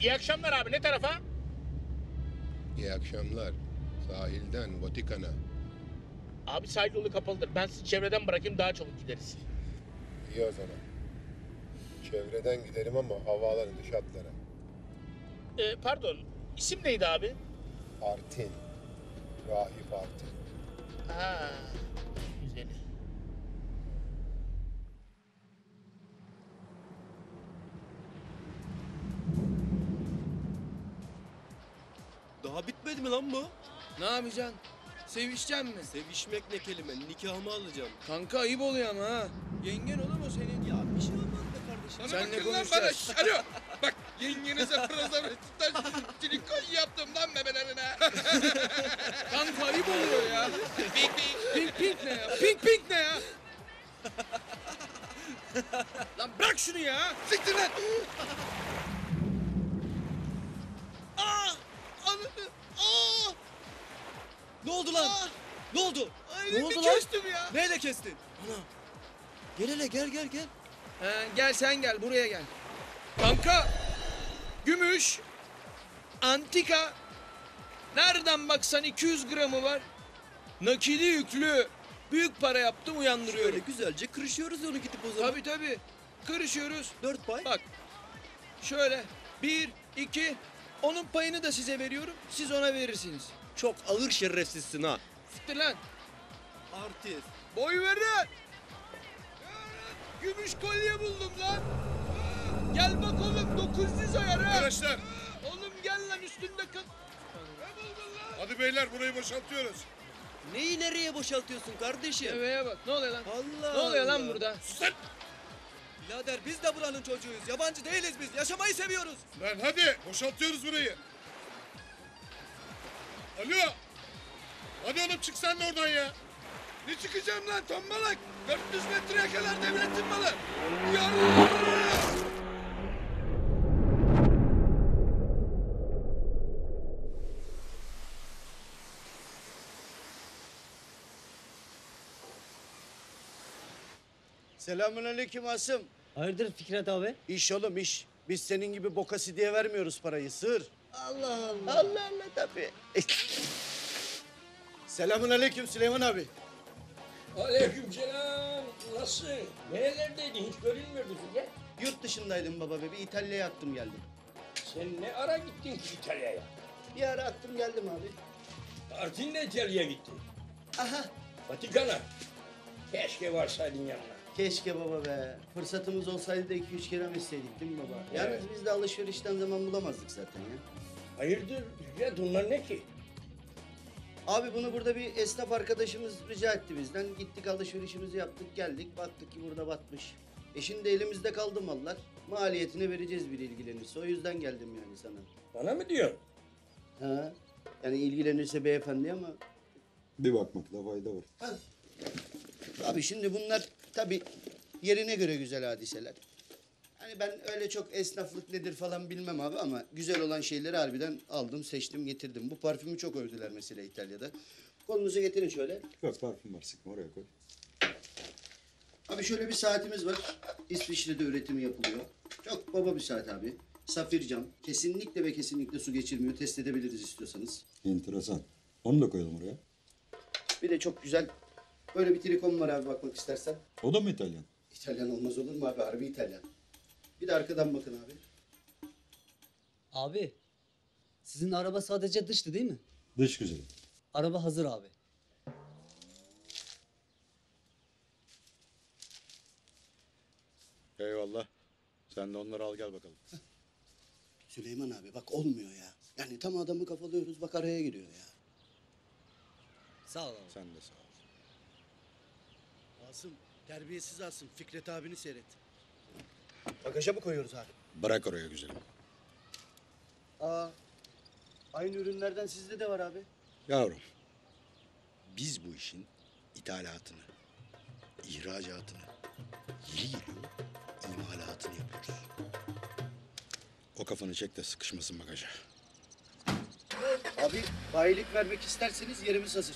İyi akşamlar abi. Ne tarafa? İyi akşamlar. Sahilden Vatikan'a. Abi sahil yolu kapalıdır. Ben sizi çevreden bırakayım, daha çabuk gideriz. İyi o zaman. Çevreden gidelim ama havaalanı dış hatlara. Pardon. İsim neydi abi? Artin. Rahip Artin. Ha, güzel. Daha bitmedi mi lan bu? Ne yapacaksın? Sevişeceksin mi? Sevişmek ne kelime? Nikahımı alacağım. Kanka ayıp oluyor ama ha. Yengen oğlum o senin. Ya bir şey olmaz be kardeşim. Senle konuşacağız. Alo. Bak yengenize prezervatiften silikon yaptım lan memelerine. Kanka ayıp oluyor ya. Pink pink. Pink pink ne ya? Pink pink ne ya? Lan bırak şunu ya. Siktir lan. Aa! Ananı! Aa! Ne oldu lan? Ne oldu? Ne oldu lan? Kestim ya. Neyle kestin? Ana! Gel hele gel gel gel. Gel sen gel buraya gel. Kanka. Gümüş. Antika. Nereden baksan 200 gramı var. Nakili yüklü. Büyük para yaptım uyandırıyorum. Böyle güzelce kırışıyoruz onu gidip o zaman. Tabii tabii. Kırışıyoruz. 4 pay. Bak. Şöyle. 1, 2. Onun payını da size veriyorum. Siz ona verirsiniz. Çok ağır şerefsizsin ha. Siktir lan. Artist. Boy verin. Gümüş kolye buldum lan. Gel bak oğlum 900 ayar ha. Arkadaşlar, Oğlum gel lan üstünde kal. Ne buldun lan? hadi beyler burayı boşaltıyoruz. Neyi nereye boşaltıyorsun kardeşim? Deveye bak. Ne oluyor lan? Allah Ne oluyor lan Allah. burada? Birader biz de buranın çocuğuyuz. Yabancı değiliz biz. Yaşamayı seviyoruz. Lan hadi boşaltıyoruz burayı. Alo. Hadi oğlum çık sen de oradan ya. Ne çıkacağım lan tombalak? 400 metreye kadar devletin malı. Selamünaleyküm Asım. Hayırdır Fikret abi? İş oğlum iş. Biz senin gibi bokası diye vermiyoruz parayı. Sır. Allah Allah. Allah Allah tabii. Selamünaleyküm Süleyman abi. Aleykümselam. Nasılsın? Nerelerdeydin? Hiç görünmüyordun ya. Yurt dışındaydım baba be. Bir İtalya'ya attım geldim. Sen ne ara gittin ki İtalya'ya? Bir ara attım geldim abi. Artin'le İtalya'ya gittin. Aha. Vatikan'a. Keşke varsaydın yanına. Keşke baba be. Fırsatımız olsaydı da 2-3 kere isteydik değil mi baba? Evet. Yalnız biz de alışverişten zaman bulamazdık zaten ya. Hayırdır? Fikret onlar ne ki? Abi bunu burada bir esnaf arkadaşımız rica etti bizden. Gittik alışverişimizi yaptık geldik. Baktık ki burada batmış. Şimdi elimizde kaldı mallar. Maliyetini vereceğiz bir ilgilenirse. O yüzden geldim yani sana. Bana mı diyorsun? Ha? Yani ilgilenirse beyefendi ama... Bir bakmakta fayda var. Ha. Abi şimdi bunlar tabii yerine göre güzel hadiseler. Hani ben öyle çok esnaflık nedir falan bilmem abi ama güzel olan şeyleri harbiden aldım, seçtim, getirdim. Bu parfümü çok övdüler mesela İtalya'da. Kolunuzu getirin şöyle. Yok parfüm var sıkma oraya koy. Abi şöyle bir saatimiz var. İsviçre'de üretimi yapılıyor. Çok baba bir saat abi. Safir cam. Kesinlikle ve kesinlikle su geçirmiyor. Test edebiliriz istiyorsanız. Enteresan. Onu da koyalım oraya. Bir de çok güzel böyle bir trikom var abi bakmak istersen. O da mı İtalyan? İtalyan olmaz olur mu abi? Harbi İtalyan. Bir de arkadan bakın abi. Abi sizin araba sadece dıştı değil mi? Dış güzeli. Araba hazır abi. Eyvallah. Sen de onları al gel bakalım. Süleyman abi bak olmuyor ya. Yani tam adamı kafalıyoruz bak araya giriyor ya. Sağ ol abi. Sen de sağ ol. Asım terbiyesiz Asım. Fikret abini seyret. Bagaja mı koyuyoruz abi? Bırak oraya güzelim. Aa, aynı ürünlerden sizde de var abi. Yavrum. Biz bu işin ithalatını, ihracatını, yeri geliyor imalatını yapıyoruz. O kafanı çek de sıkışmasın bagaja. Abi bayilik vermek isterseniz yerimiz hazır.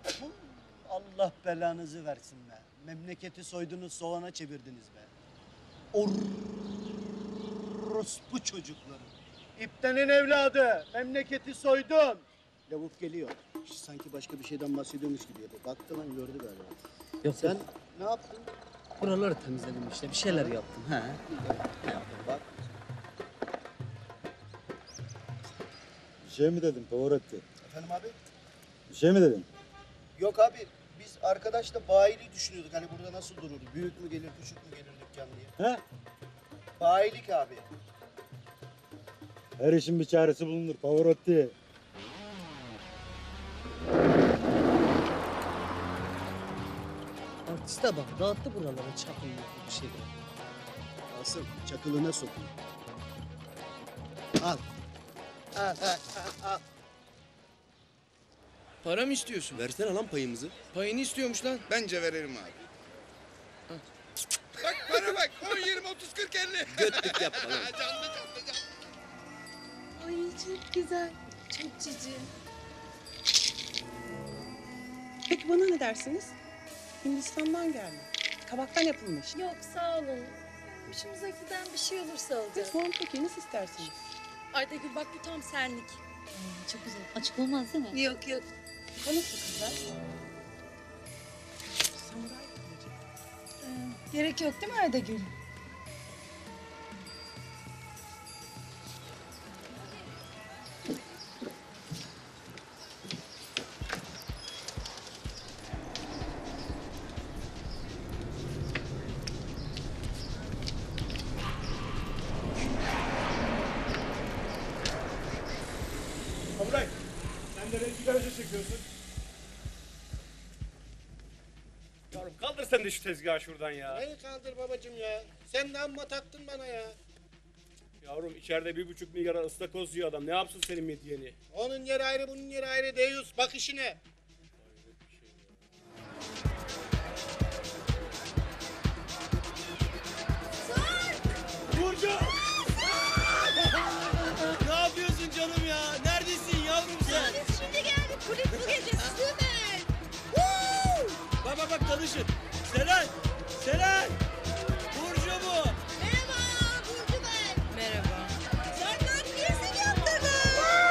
Allah belanızı versin be. Memleketi soydunuz soğana çevirdiniz be. Orospu çocukları. İptenin evladı. Memleketi soydun. Lavuk geliyor. Sanki başka bir şeyden bahsediyormuş gibi yapıyor. Baktı lan gördü galiba. Yok Sen ne yaptın? buraları temizledim işte. Bir şeyler yaptım. He. Ne yaptın bak. Bir şey mi dedim Pavarotti? Efendim abi? Bir şey mi dedim? Yok abi. Biz arkadaşla bayiliği düşünüyorduk. Hani burada nasıl durur? Büyük mü gelir, küçük mü gelir dükkan diye. He? Bayilik abi. Her işin bir çaresi bulunur Pavarotti. Artiste bak dağıttı buraları çakıl bir şey. Asıl çakılına sokun. Al. Al. Al. Para mı istiyorsun? Versene lan payımızı. Payını istiyormuş lan. Bence verelim abi. Bak para bak. 10, 20, 30, 40, 50. Götlük yapma lan. Canlı canlı canlı. Ay çok güzel. Çok cici. Peki bana ne dersiniz? Hindistan'dan geldi. Kabaktan yapılmış. Yok sağ olun. Hoşumuza giden bir şey olursa alacağız. Soğan peki nasıl istersiniz? Aydagül bak bu tam senlik. Çok güzel. Açık olmaz değil mi? Yok yok. O nasıl kızlar? Samuray kılıcı. Gerek yok değil mi Aydagül? Samuray, sen de renkli garaja çekiyorsun. Yavrum kaldır sen de şu tezgahı şuradan ya. Neyi kaldır babacığım ya? Sen de amma taktın bana ya. Yavrum içeride 1,5 milyara ıstakoz yiyor adam. Ne yapsın senin medyeni? Onun yeri ayrı, bunun yeri ayrı. Deyus, bak işine. Burcu! Ne yapıyorsun canım ya? Neredesin yavrum sen? Biz şimdi geldik. Kulüp bu gece süper. Bak bak bak tanışın. Selen! Selen! Burcu bu. Merhaba Burcu ben. Merhaba. Senden piercing yaptırdın.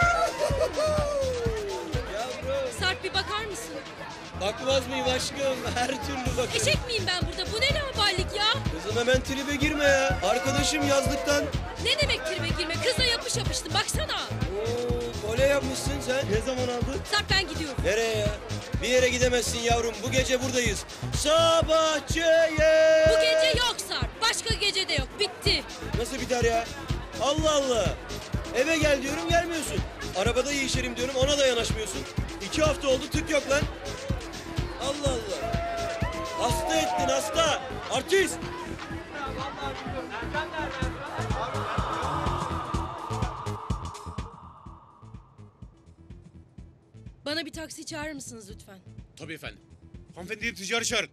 Yavrum. Sarp bir bakar mısın? Bakmaz mıyım aşkım? Her türlü bakarım. Eşek miyim ben burada? Bu ne laballik ya? Kızım hemen tribe girme ya. Arkadaşım yazlıktan. Ne demek tribe girme? Kızla yapış yapıştı. Baksana. Oo, kolye yapmışsın sen. Ne zaman aldın? Sarp ben gidiyorum. Nereye ya? Bir yere gidemezsin yavrum. Bu gece buradayız. Sabahçeye. Bu gece yok Sarp. Başka gece de yok. Bitti. Nasıl biter ya? Allah Allah. Eve gel diyorum gelmiyorsun. Arabada yiyişerim diyorum ona da yanaşmıyorsun. 2 hafta oldu tık yok lan. Allah Allah. Hasta ettin hasta. Artist. Bana bir taksi çağırır mısınız lütfen? Tabii efendim. Hanımefendiyi ticari çağırın.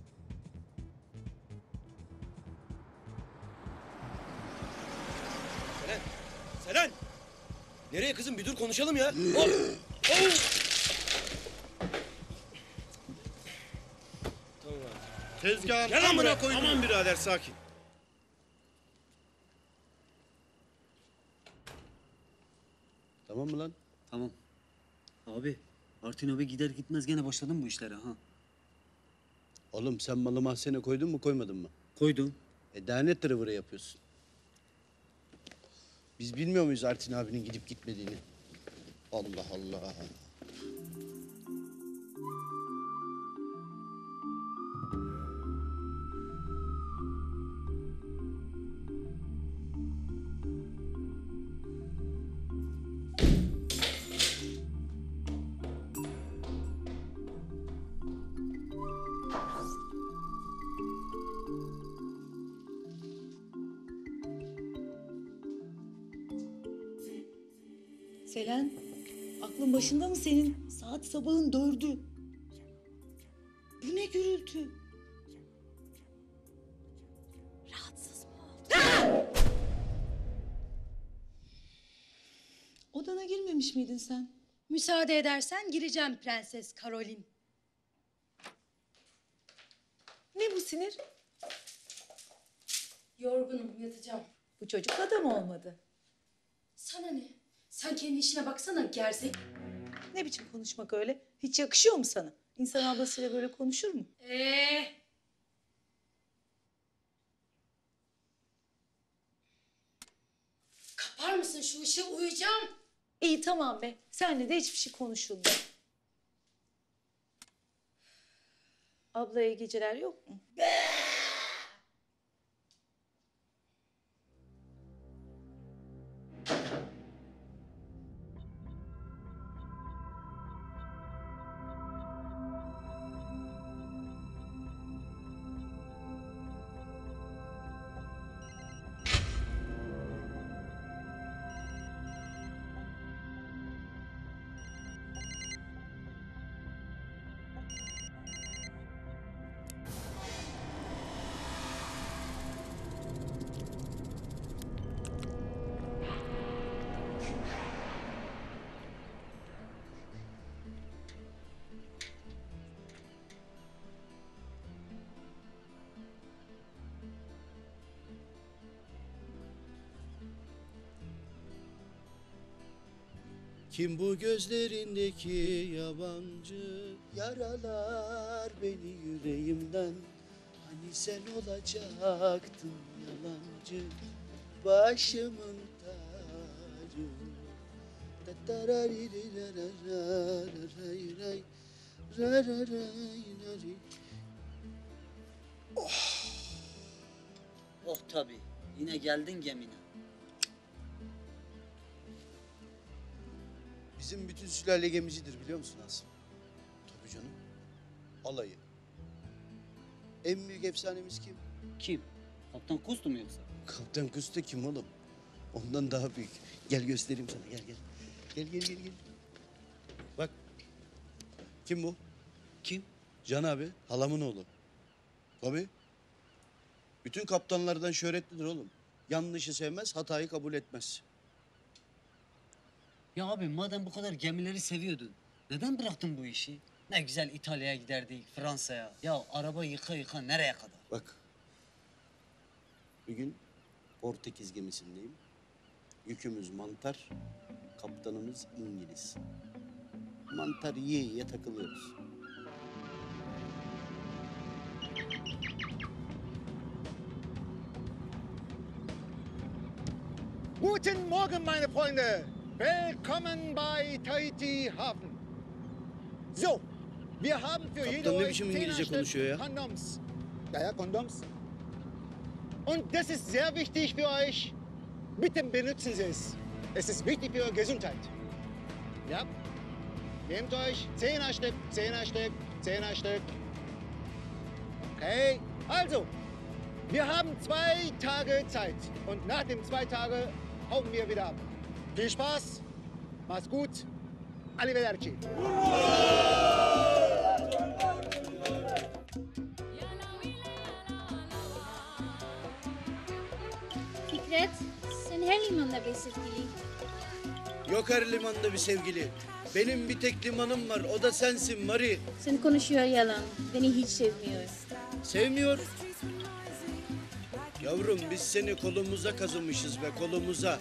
Selen. Selen. Nereye kızım bir dur konuşalım ya. Tezgahın Gel amına koydum. Aman birader sakin. Tamam mı lan? Tamam. Abi Artin abi gider gitmez gene başladın bu işlere ha. Oğlum sen malı mahzene koydun mu koymadın mı? Koydum. Daha ne tırıvırı yapıyorsun? Biz bilmiyor muyuz Artin abinin gidip gitmediğini? Allah Allah. Selen, aklın başında mı senin? Saat sabahın 4'ü. Bu ne gürültü? Rahatsız mı oldun? Odana girmemiş miydin sen? Müsaade edersen gireceğim Prenses Karolin. Ne bu sinir? Yorgunum, yatacağım. Bu çocukla da mı olmadı? Sana ne? Sen kendi işine baksana gerzek. Ne biçim konuşmak öyle? Hiç yakışıyor mu sana? İnsan ablasıyla böyle konuşur mu? Kapar mısın şu ışığı? Uyuyacağım. İyi tamam be. Seninle de hiçbir şey konuşulmuyor. Abla iyi geceler yok mu? Kim bu gözlerindeki yabancı yaralar beni yüreğimden. Hani sen olacaktın yalancı başımın tacı. Tatararirirararararay, rararayrari. Oh tabii. Yine geldin gemine. Bizim bütün sülale gemicidir biliyor musun Asım? Tabii canım. Alayı. En büyük efsanemiz kim? Kim? Kaptan Kustu mu yoksa? Kaptan Kustu kim oğlum? Ondan daha büyük. Gel göstereyim sana gel gel. Gel. Bak. Kim bu? Kim? Can abi. Halamın oğlu. Tabii. Bütün kaptanlardan şöhretlidir oğlum. Yanlışı sevmez, hatayı kabul etmez. Ya abi madem bu kadar gemileri seviyordun, neden bıraktın bu işi? Ne güzel İtalya'ya giderdik, Fransa'ya. Ya araba yıka yıka nereye kadar? Bak. Bir gün Portekiz gemisindeyim. Yükümüz mantar, kaptanımız İngiliz. Mantar yiye yiye takılıyoruz. Guten Morgen, meine Freunde. Willkommen bei Tahiti Hafen. So, wir haben für jede Kaptan ne euch biçim 10 İngilizce Stück konuşuyor ya? Kondoms. Ja, Kondoms. Und das ist sehr wichtig für euch. Bitte benutzen Sie es. Es ist wichtig für eure Gesundheit. Ja? Nehmt euch 10er Stück, 10er Stück, 10er Stück. Okay, also, wir haben 2 Tage Zeit. Und nach den 2 Tagen hauen wir wieder ab. Viel Spaß, mach's gut, arrivederci. Fikret, sen her limanda bir sevgili. Yok her limanda bir sevgili. Benim bir tek limanım var, o da sensin Mari. Sen konuşuyor yalan. Beni hiç sevmiyor. Sevmiyor. Yavrum biz seni kolumuza kazımışız be, kolumuza.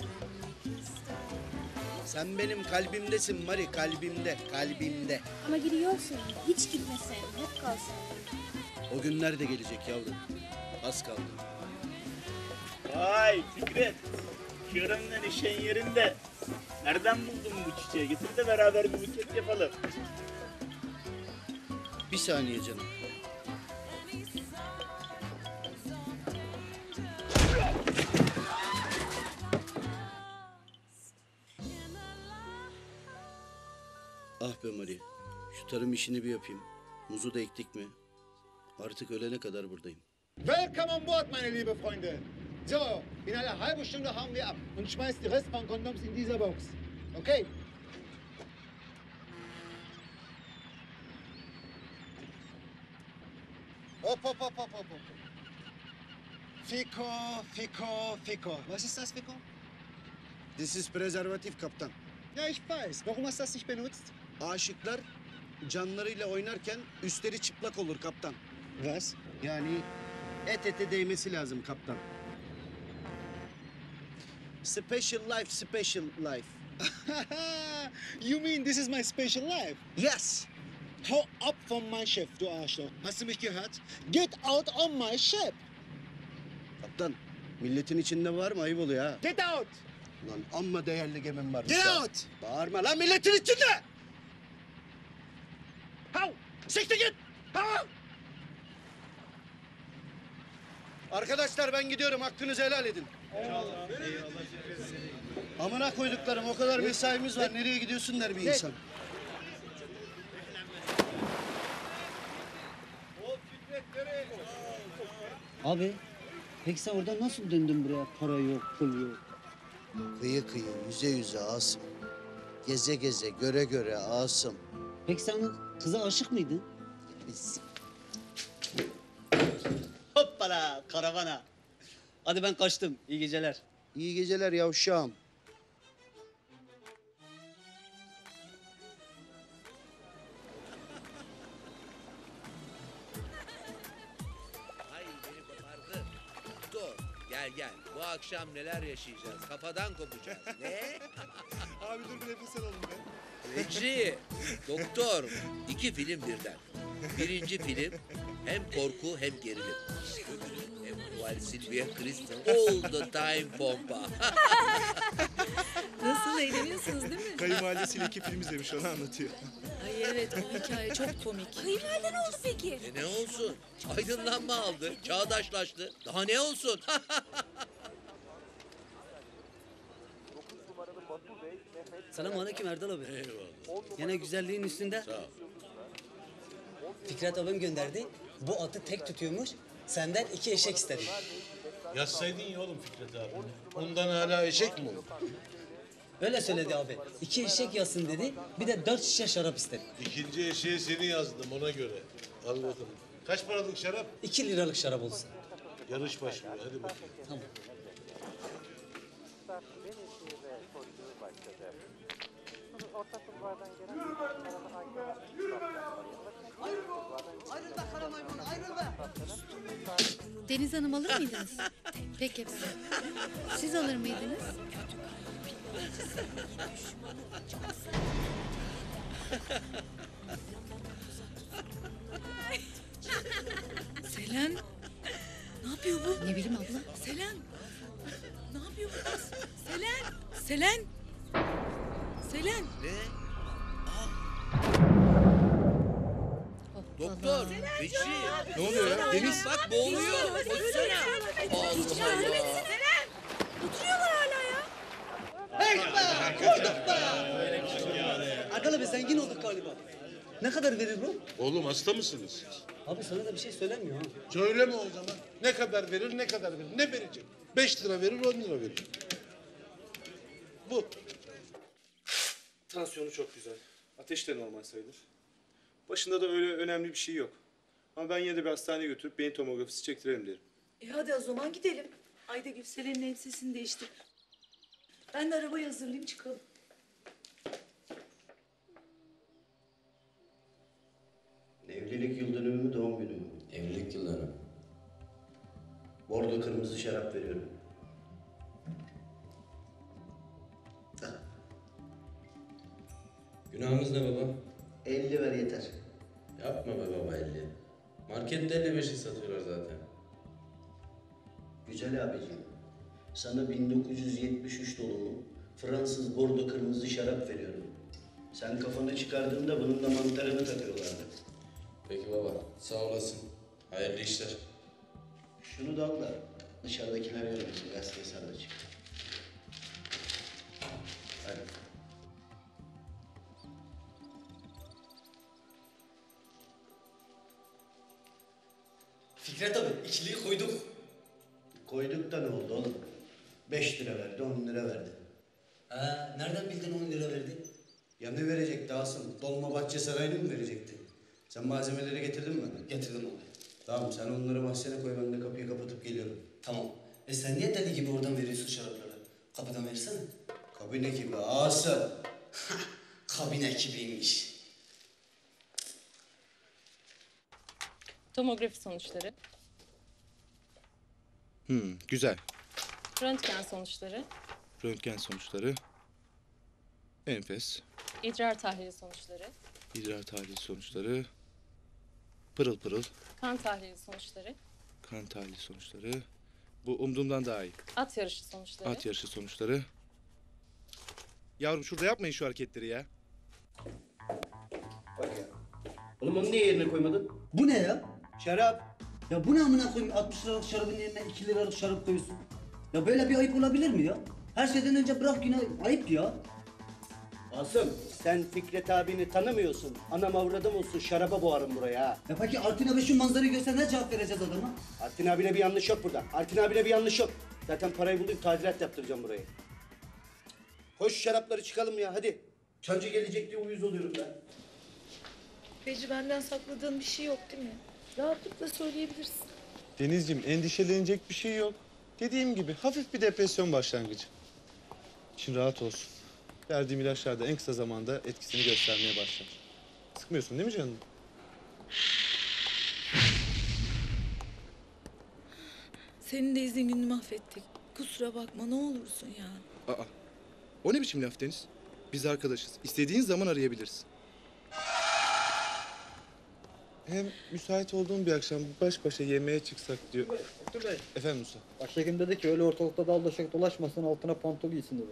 Sen benim kalbimdesin Mari, kalbimde, kalbimde. Ama gidiyorsun. Hiç gitmesen. Hep kalsın. O günler de gelecek yavrum. Az kaldı. Vay Fikret. Yarından işin yerinde. Nereden buldun bu çiçeği? Getir de beraber bir buket yapalım. Bir saniye canım. Ah be Mari. Şu tarım işini bir yapayım. Muzu da ektik mi? Artık ölene kadar buradayım. Willkommen an Bord, meine liebe Freunde. So, in einer halben Stunde hauen wir ab und schmeißt die Rest von Kondoms in dieser Box. Okay? Hop. Fico. Was ist das, Fico? This is prezervatif kaptan. Ja, ich weiß. Warum hast du das nicht benutzt? Aşıklar canlarıyla oynarken üstleri çıplak olur kaptan. Was? Yani et ete değmesi lazım kaptan. Special life, special life. You mean this is my special life? Yes. Hau ab von meinem Schiff, du Arschloch. Hast du mich gehört? Get out on my ship. Kaptan, milletin içinde var mı? Ayıp oluyor ha. Get out. Lan amma değerli gemim var. Get out. Bağırma lan milletin içinde. Hau. Siktir git. Hau. Arkadaşlar ben gidiyorum. Hakkınızı helal edin. Eyvallah. Amına koyduklarım o kadar mesaimiz var. Nereye gidiyorsun der bir insan. Abi peki sen oradan nasıl döndün buraya? Para yok, pul yok. Kıyı kıyı, yüze yüze Asım. Geze geze, göre göre Asım. Peki sen o kıza aşık mıydın? Biz... Hoppala karavana. Hadi ben kaçtım. İyi geceler. İyi geceler yavşağım. Ay beni kopardı. Doktor gel gel. Bu akşam neler yaşayacağız? Kafadan kopacağız. Ne? Abi dur bir nefes alalım be. Recep, doktor. 2 film birden. Birinci film hem korku hem gerilim. Öbürü hem Noel Sylvia Kristen all the time pompa. Nasıl eğleniyorsunuz değil mi? Kayınvalidesiyle 2 film izlemiş onu anlatıyor. Ay evet o hikaye çok komik. Kayınvalide ne oldu peki? Ne olsun? Aydınlanma aldı, çağdaşlaştı. Daha ne olsun? Selamünaleyküm Erdal abi. Eyvallah. Yine güzelliğin üstünde. Sağ ol. Fikret abim gönderdi. Bu atı tek tutuyormuş. Senden 2 eşek istedi. Yazsaydın ya oğlum Fikret abi. Ondan hala eşek mi olur? Öyle söyledi abi. 2 eşek yazsın dedi. Bir de 4 şişe şarap istedi. İkinci eşeğe seni yazdım ona göre. Al bakalım. Kaç paralık şarap? 2 liralık şarap olsun. Yarış başlıyor. Hadi bakayım. Tamam. Deniz Hanım alır mıydınız? Peki efendim. Siz alır mıydınız? Selen. Ne yapıyor bu? Ne bileyim abla. Selen. Ne yapıyor bu kız? Selen. Selen. Selen. Ne? Doktor, Recep. Ne oluyor ya? Deniz bak boğuluyor. Koşsana. Allah Allah. Oturuyorlar hala ya. Erdal abi zengin olduk galiba. Ne kadar verir bu? Oğlum hasta mısınız? Abi sana da bir şey söylemiyor ha. Söyleme o zaman. Ne kadar verir, ne kadar verir? Ne verecek? 5 lira verir, 10 lira verir. Bu. Tansiyonu çok güzel. Ateş de normal sayılır. Başında da öyle önemli bir şey yok. Ama ben yine de bir hastaneye götürüp beyin tomografisi çektirelim derim. Hadi o zaman gidelim. Ayda Gülselen'in elbisesini değiştir. Ben de arabayı hazırlayayım çıkalım. Evlilik yıl dönümü mü, doğum günü mü? Evlilik yıl dönümü. Bordo kırmızı şarap veriyorum. Günahımız ne baba? 50 ver yeter. Yapma be baba 50. Markette 55'i satıyorlar zaten. Güzel abiciğim. Sana 1973 dolumu Fransız bordo kırmızı şarap veriyorum. Sen kafanı çıkardığında bunun da mantarını takıyorlardı. Peki baba sağ olasın. Hayırlı işler. Şunu da al da dışarıdakiler görmesin. Gazete sarda çık. Hadi. Fikret abi ikiliyi koyduk. Koyduk da ne oldu oğlum? 5 lira verdi, 10 lira verdi. Nereden bildin 10 lira verdi? Ya ne verecekti Asım? Dolmabahçe Sarayı'nı mı verecekti? Sen malzemeleri getirdin mi? Getirdim abi. Tamam sen onları mahzene koy, ben de kapıyı kapatıp geliyorum. Tamam. Sen niye deli gibi oradan veriyorsun şarapları? Kapıdan versene. Kabine gibi Asım. Kabine gibiymiş. Tomografi sonuçları, Güzel. röntgen sonuçları, Röntgen sonuçları. Enfes. İdrar tahlili sonuçları, İdrar tahlili sonuçları. Pırıl pırıl. kan tahlili sonuçları, Kan tahlili sonuçları. Bu umduğumdan daha iyi. at yarışı sonuçları. At yarışı sonuçları. Yavrum şurada yapmayın şu hareketleri ya. Oğlum onu niye yerine koymadın? Bu ne ya? Şarap. Ya bu ne amına koyayım? 60 liralık şarabın yerine 2 liralık şarap koyuyorsun. Ya böyle bir ayıp olabilir mi ya? Her şeyden önce bırak günah, ayıp ya. Asım sen Fikret abini tanımıyorsun. Anam avradım olsun şaraba boğarım buraya ha. Ya peki Artin abi şu manzarayı görse ne cevap vereceğiz adama? Artin abine bir yanlış yok burada. Artin abine bir yanlış yok. Zaten parayı bulayım tadilat yaptıracağım burayı. Koş şarapları çıkalım ya hadi. Çancı gelecek diye uyuz oluyorum ben. Feci benden sakladığın bir şey yok değil mi? Rahatlıkla söyleyebilirsin. Denizciğim endişelenecek bir şey yok. Dediğim gibi hafif bir depresyon başlangıcı. İçin rahat olsun. Verdiğim ilaçlar da en kısa zamanda etkisini göstermeye başlar. Sıkmıyorsun değil mi canım? Senin de izin gününü mahvettik. Kusura bakma ne olursun ya. Aa, o ne biçim laf Deniz? Biz arkadaşız. İstediğin zaman arayabilirsin. Hem müsait olduğum bir akşam baş başa yemeğe çıksak diyor. Dur Bey. Efendim Musa? Başhekim dedi ki öyle ortalıkta daldaşak dolaşmasın altına pantol giysin dedi.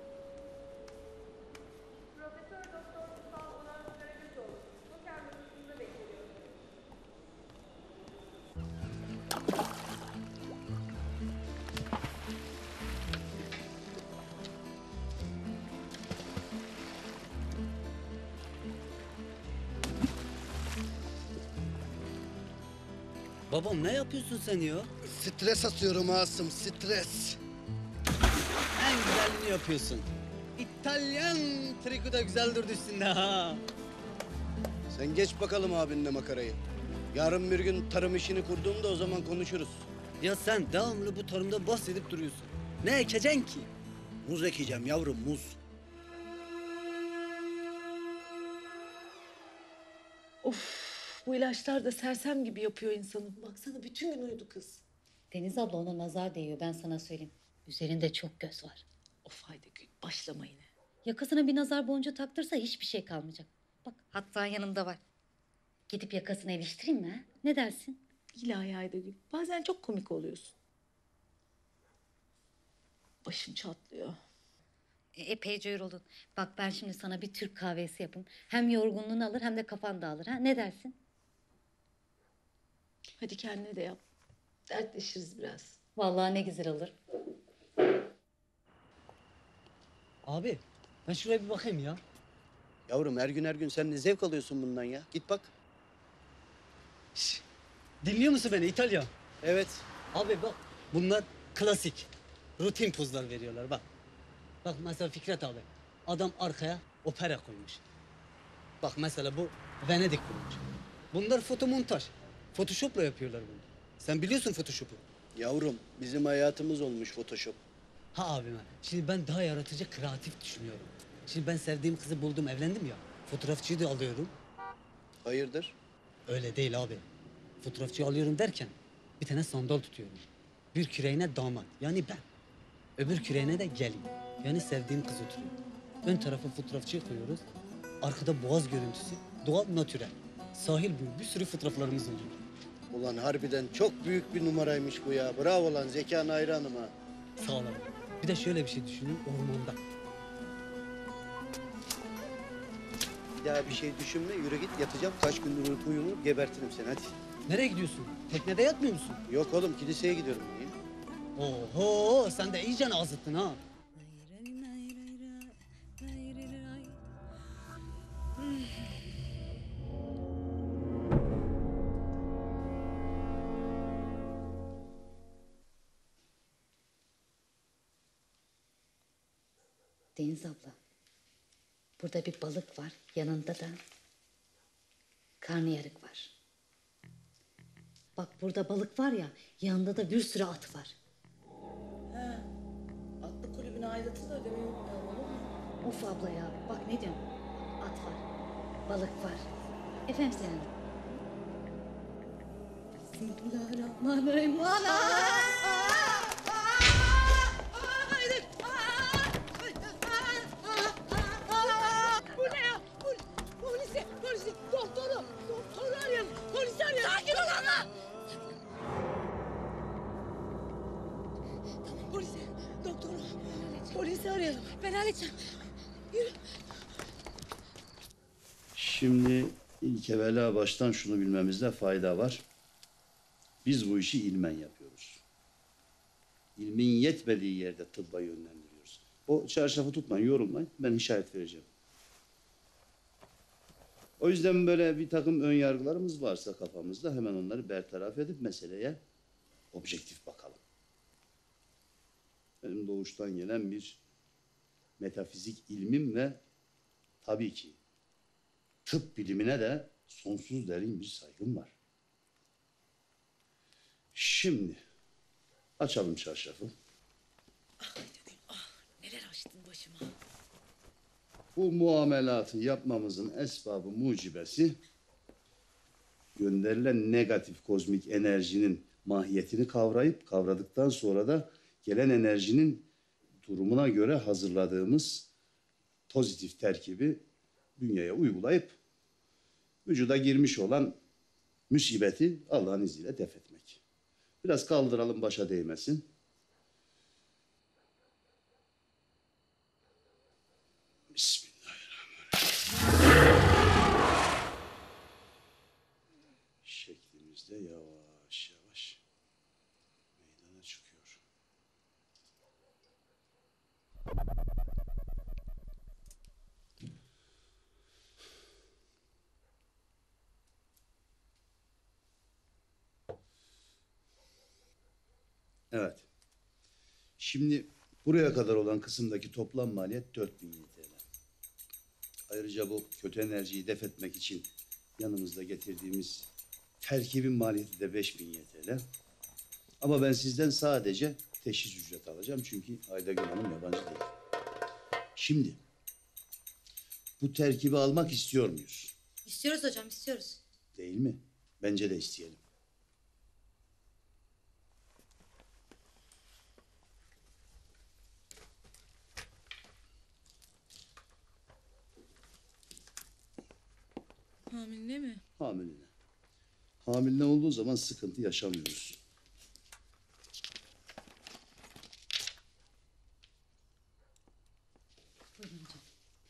Babam ne yapıyorsun sen ya? Stres atıyorum Asım stres. En güzelini yapıyorsun. İtalyan triko da güzel durdu üstünde ha. Sen geç bakalım abinle makarayı. Yarın bir gün tarım işini kurduğumda o zaman konuşuruz. Ya sen devamlı bu tarımda bahsedip duruyorsun. Ne ekeceksin ki? Muz ekeceğim yavrum muz. Of bu ilaçlar da sersem gibi yapıyor insanı. Baksana bütün gün uyudu kız. Deniz abla ona nazar değiyor ben sana söyleyeyim. Üzerinde çok göz var. Of haydi gün başlama yine. Yakasına bir nazar boncuğu taktırsa hiçbir şey kalmayacak. Bak hatta yanımda var. Gidip yakasını iliştireyim mi ha? Ne dersin? İlahi Aydagül bazen çok komik oluyorsun. Başım çatlıyor. Epeyce yoruldun. Bak ben şimdi sana bir Türk kahvesi yapayım. Hem yorgunluğunu alır hem de kafan dağılır ha? Ne dersin? Hadi kendine de yap. Dertleşiriz biraz. Vallahi ne güzel olur. Abi ben şuraya bir bakayım ya. Yavrum her gün sen ne zevk alıyorsun bundan ya? Git bak. Şş, dinliyor musun beni İtalya? Evet. Abi bak bunlar klasik. Rutin pozlar veriyorlar bak. Bak mesela Fikret abi. Adam arkaya opera koymuş. Bak mesela bu Venedik koymuş. Bunlar fotomontaj. Photoshop'la yapıyorlar bunu. Sen biliyorsun Photoshop'u. Yavrum bizim hayatımız olmuş Photoshop. Ha abime. Şimdi ben daha yaratıcı, kreatif düşünüyorum. Şimdi ben sevdiğim kızı buldum, evlendim ya. Fotoğrafçıyı da alıyorum. Hayırdır? Öyle değil abi. Fotoğrafçıyı alıyorum derken bir tane sandal tutuyorum. Bir küreğine damat yani ben. Öbür küreğine de gelin. Yani sevdiğim kız oturuyor. Ön tarafa fotoğrafçıyı koyuyoruz. Arkada boğaz görüntüsü, doğal, natürel. Sahil boyu bir sürü fotoğraflarımız oluyor. Ulan harbiden çok büyük bir numaraymış bu ya. Bravo lan zekana hayranım ha. Sağ ol abi. Bir de şöyle bir şey düşünün ormanda. Bir daha bir şey düşünme yürü git yatacağım. Kaç gündür uyumu gebertirim seni hadi. Nereye gidiyorsun? Teknede yatmıyor musun? Yok oğlum kiliseye gidiyorum. Niye? Oho sen de iyice azıttın ha. Deniz abla. Burada bir balık var. Yanında da karnıyarık var. Bak burada balık var ya, yanında da bir sürü at var. He. Atlı kulübüne aidatını da ödemeyi unutmayalım olur mu? Of abla ya, bak ne diyorum. At var, balık var. Efendim senin. Bismillahirrahmanirrahim. Ana! Haydi! edeceğim. Yürü. Şimdi ilk evvela baştan şunu bilmemizde fayda var. Biz bu işi ilmen yapıyoruz. İlmin yetmediği yerde tıbba yönlendiriyoruz. O çarşafı tutmayın, yorulmayın. Ben işaret vereceğim. O yüzden böyle bir takım ön yargılarımız varsa kafamızda hemen onları bertaraf edip meseleye objektif bakalım. Benim doğuştan gelen bir metafizik ilmim ve tabii ki tıp bilimine de sonsuz derin bir saygım var. Şimdi açalım çarşafı. Neler açtın başıma. Bu muamelatı yapmamızın esbabı mucibesi gönderilen negatif kozmik enerjinin mahiyetini kavradıktan sonra da gelen enerjinin durumuna göre hazırladığımız pozitif terkibi bünyeye uygulayıp vücuda girmiş olan musibeti Allah'ın izniyle def etmek. Biraz kaldıralım, başa değmesin. Şeklimizde yavaş yavaş meydana çıkıyor. Evet. Şimdi buraya kadar olan kısımdaki toplam maliyet 4000 TL. Ayrıca bu kötü enerjiyi def etmek için yanımızda getirdiğimiz terkibin maliyeti de 5000 TL. Ama ben sizden sadece teşhis ücreti alacağım çünkü Aydagül Hanım yabancı değil. Şimdi bu terkibi almak istiyor muyuz? İstiyoruz hocam, istiyoruz. Değil mi? Bence de isteyelim. Hamile mi? Hamile. Hamile olduğu zaman sıkıntı yaşamıyoruz. Buyurun hocam.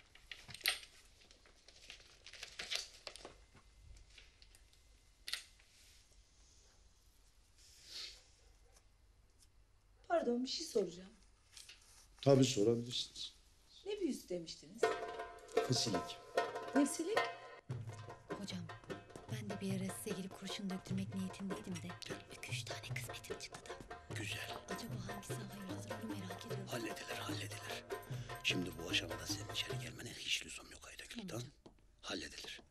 Pardon, bir şey soracağım. Tabii sorabilirsiniz. Ne büyüsü demiştiniz? Fisilik. Nesilik? Hocam, ben de bir ara size gelip kurşun döktürmek niyetindeydim de 2-3 tane kısmetim çıktı da. Güzel. Acaba hangisi hayırlıdır onu merak ediyorum. Halledilir. Şimdi bu aşamada senin içeri gelmene hiç lüzum yok Aydagül. Tamam. Halledilir.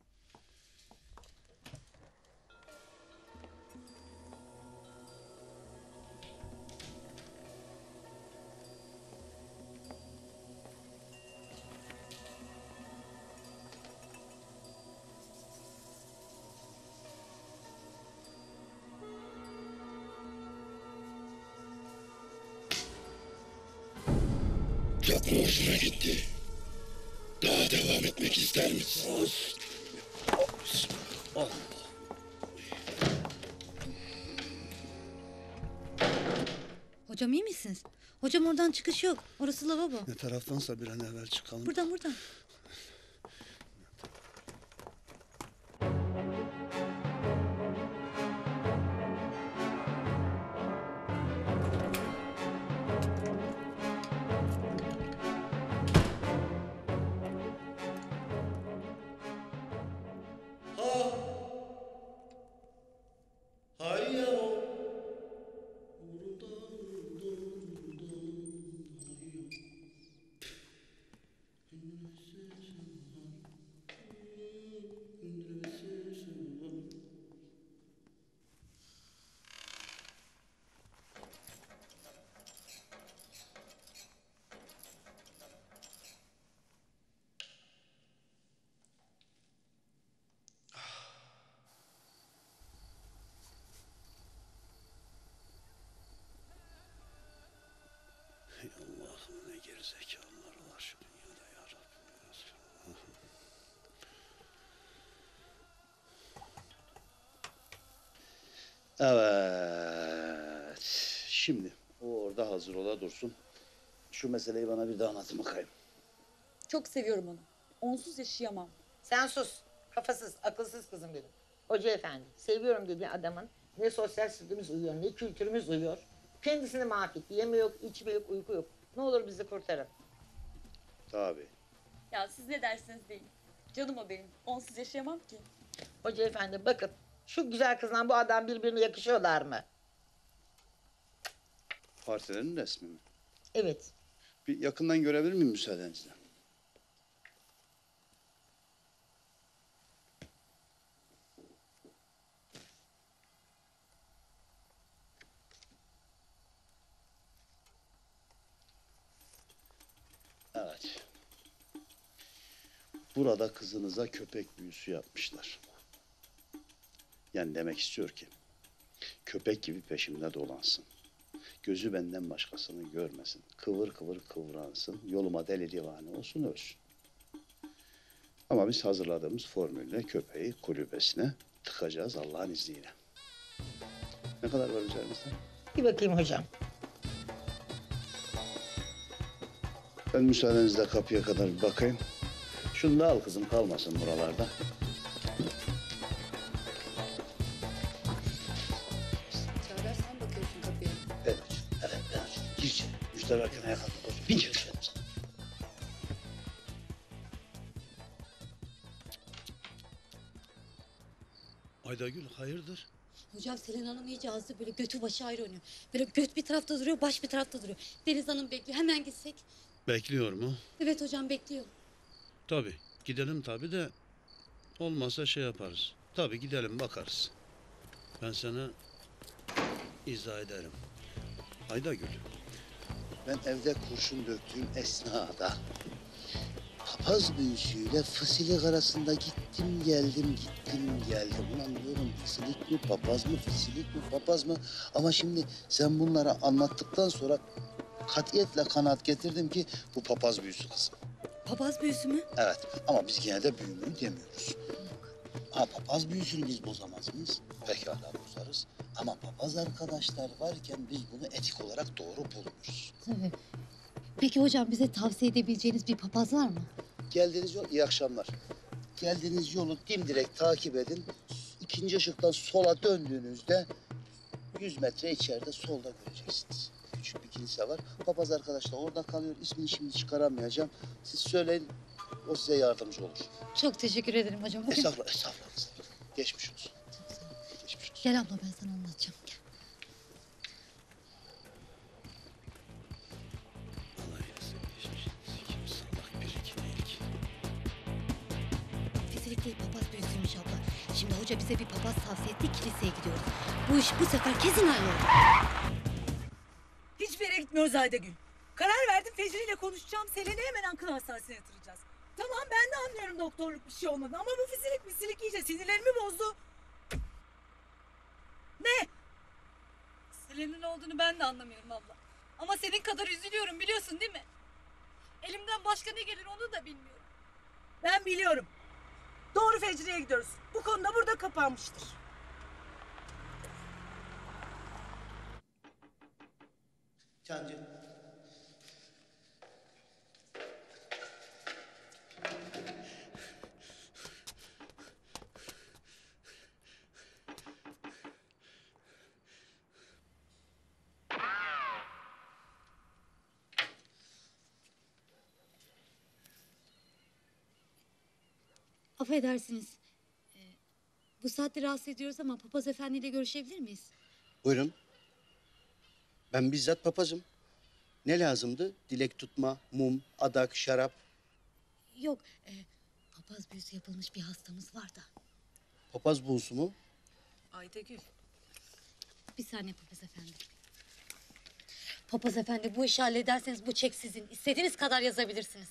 Çok mu hoşuna gitti? Daha devam etmek ister misin? Hocam iyi misiniz? Hocam oradan çıkış yok. Orası lavabo. Ne taraftansa bir an evvel çıkalım. Buradan. Ey Allah'ım, ne gerizekalılar var şu dünyada ya Rabbim. Evet. Şimdi o orada hazır ola dursun. Şu meseleyi bana bir daha anlatın bakayım. Çok seviyorum onu. Onsuz yaşayamam. Sen sus. Kafasız, akılsız kızım benim. Hoca efendi, seviyorum dediği adamın ne sosyal statümüz uyuyor, ne kültürümüz uyuyor. Kendisini mahvetti. Yeme yok, içme yok, uyku yok. Ne olur bizi kurtarın. Tabii. Ya siz ne dersiniz deyin. Canım o benim. Onsuz yaşayamam ki. Hoca efendi bakın, şu güzel kızla bu adam birbirine yakışıyorlar mı? Partilerin resmi mi? Evet. Bir yakından görebilir miyim müsaadenizle? Evet. Burada kızınıza köpek büyüsü yapmışlar. Yani demek istiyor ki köpek gibi peşimde dolansın. Gözü benden başkasını görmesin. Kıvır kıvır kıvransın. Yoluma deli divane olsun, ölsün. Ama biz hazırladığımız formülle köpeği kulübesine tıkacağız Allah'ın izniyle. Ne kadar var üzerimizde? Bir bakayım hocam. Ben müsaadenizle kapıya kadar bir bakayım. Şunu da al kızım, kalmasın buralarda. Çağlar sen bakıyorsun kapıya. Evet, evet ben açayım. Gir içeri. Müşteri varken ayağa kalkma koş. Bin içeri dedim sana. Aydagül hayırdır? Hocam Selen Hanım iyice azdı, böyle götü başı ayrı oynuyor. Böyle göt bir tarafta duruyor, baş bir tarafta duruyor. Deniz Hanım bekliyor, hemen gitsek. Bekliyor mu? Evet hocam bekliyor. Tabii. Gidelim tabii de olmazsa şey yaparız. Tabii gidelim bakarız. Ben sana izah ederim. Aydagül. Ben evde kurşun döktüğüm esnada papaz büyüsüyle fisilik arasında gittim geldim. Ulan diyorum fisilik mi papaz mı, fisilik mi papaz mı? Ama şimdi sen bunları anlattıktan sonra katiyetle kanaat getirdim ki bu papaz büyüsü kızım. Papaz büyüsü mü? Evet ama biz gene de büyümüyor demiyoruz. Ha papaz büyüsünü biz bozamaz mıyız? Pekala bozarız. Ama papaz arkadaşlar varken biz bunu etik olarak doğru bulmuyoruz. Tabii. Peki hocam bize tavsiye edebileceğiniz bir papaz var mı? Geldiğiniz yol, iyi akşamlar. Geldiğiniz yolu dimdirek takip edin. İkinci ışıktan sola döndüğünüzde 100 metre içeride solda göreceksiniz. Küçük bir kilise var. Papaz arkadaşlar orada kalıyor. İsmini şimdi çıkaramayacağım. Siz söyleyin, o size yardımcı olur. Çok teşekkür ederim hocam. Bugün... Estağfurullah. Geçmiş olsun. Geçmiş olsun. Gel abla ben sana anlatacağım. Gel. Fizilik değil papaz büyüsüymüş abla. Şimdi hoca bize bir papaz tavsiye etti, kiliseye gidiyoruz. Bu iş bu sefer kesin halloldu. Hiçbir yere gitmiyoruz Aydagül. Karar verdim Fecri ile konuşacağım. Selen'i hemen Ankara Hastanesi'ne yatıracağız. Tamam ben de anlıyorum doktorluk bir şey olmadı. Ama bu fizilik iyice sinirlerimi bozdu. Ne? Selen'in olduğunu ben de anlamıyorum abla. Ama senin kadar üzülüyorum biliyorsun değil mi? Elimden başka ne gelir onu da bilmiyorum. Ben biliyorum. Doğru Fecri'ye gidiyoruz. Bu konuda burada kapanmıştır. Cancı. Affedersiniz. Bu saatte rahatsız ediyoruz ama papaz efendiyle görüşebilir miyiz? Buyurun. Ben bizzat papazım. Ne lazımdı? Dilek tutma, mum, adak, şarap. Yok. Papaz büyüsü yapılmış bir hastamız var da. Papaz buğusu mu? Aydagül. Bir saniye papaz efendi. Papaz efendi bu işi hallederseniz bu çek sizin. İstediğiniz kadar yazabilirsiniz.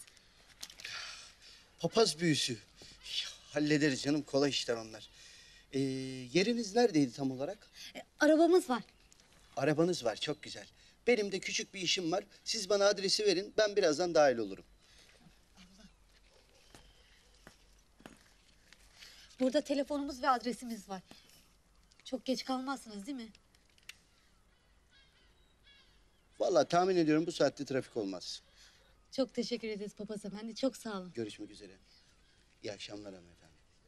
Papaz büyüsü. Hallederiz canım, kolay işler onlar. Yeriniz neredeydi tam olarak? Arabamız var. Arabanız var, çok güzel. Benim de küçük bir işim var. Siz bana adresi verin, ben birazdan dahil olurum. Burada telefonumuz ve adresimiz var. Çok geç kalmazsınız değil mi? Vallahi tahmin ediyorum bu saatte trafik olmaz. Çok teşekkür ederiz papaz efendi. Çok sağ olun. Görüşmek üzere. İyi akşamlar hanımefendi.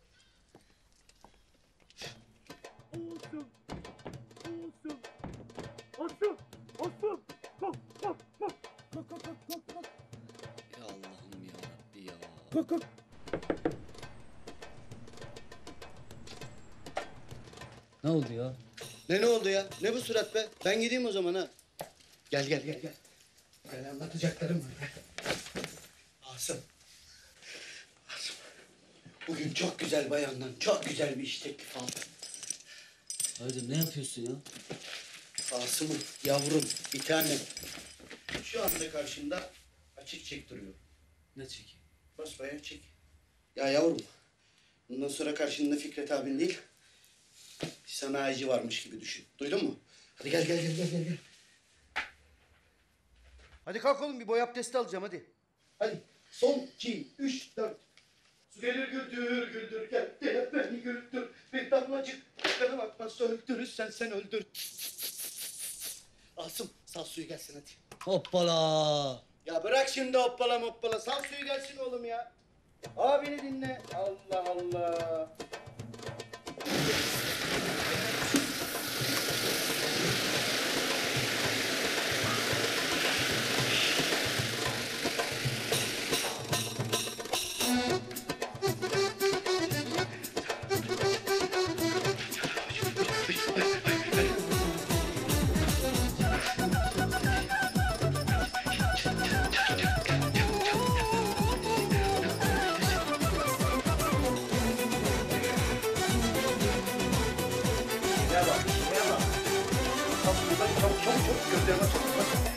Ya Allah'ım ya Rabbi ya. Ne oldu ya? Ne oldu ya? Ne bu surat be? Ben gideyim o zaman ha. Gel. Gel anlatacaklarım var. Gel. Asım. Bugün çok güzel bayandan çok güzel bir iş teklifi aldım. Haydi ne yapıyorsun ya? Asım'ım, yavrum, bir tane. Şu anda karşında açık çek duruyor. Ne çeki? Basbayağı çek. Ya yavrum, bundan sonra karşında Fikret abin değil, bir sanayici varmış gibi düşün. Duydun mu? Hadi gel. Hadi kalk oğlum, bir boy abdesti alacağım hadi. Hadi. Son, 2, 3, 4. Su gelir güldür, gel de beni güldür. Bir damlacık kanım akmaz, öldürürsen sen öldür. Asım, sal suyu gelsin hadi. Hoppala. Ya bırak şimdi hoppala, sal suyu gelsin oğlum ya. Abini dinle. Allah Allah. Çabuk gözlerime sok.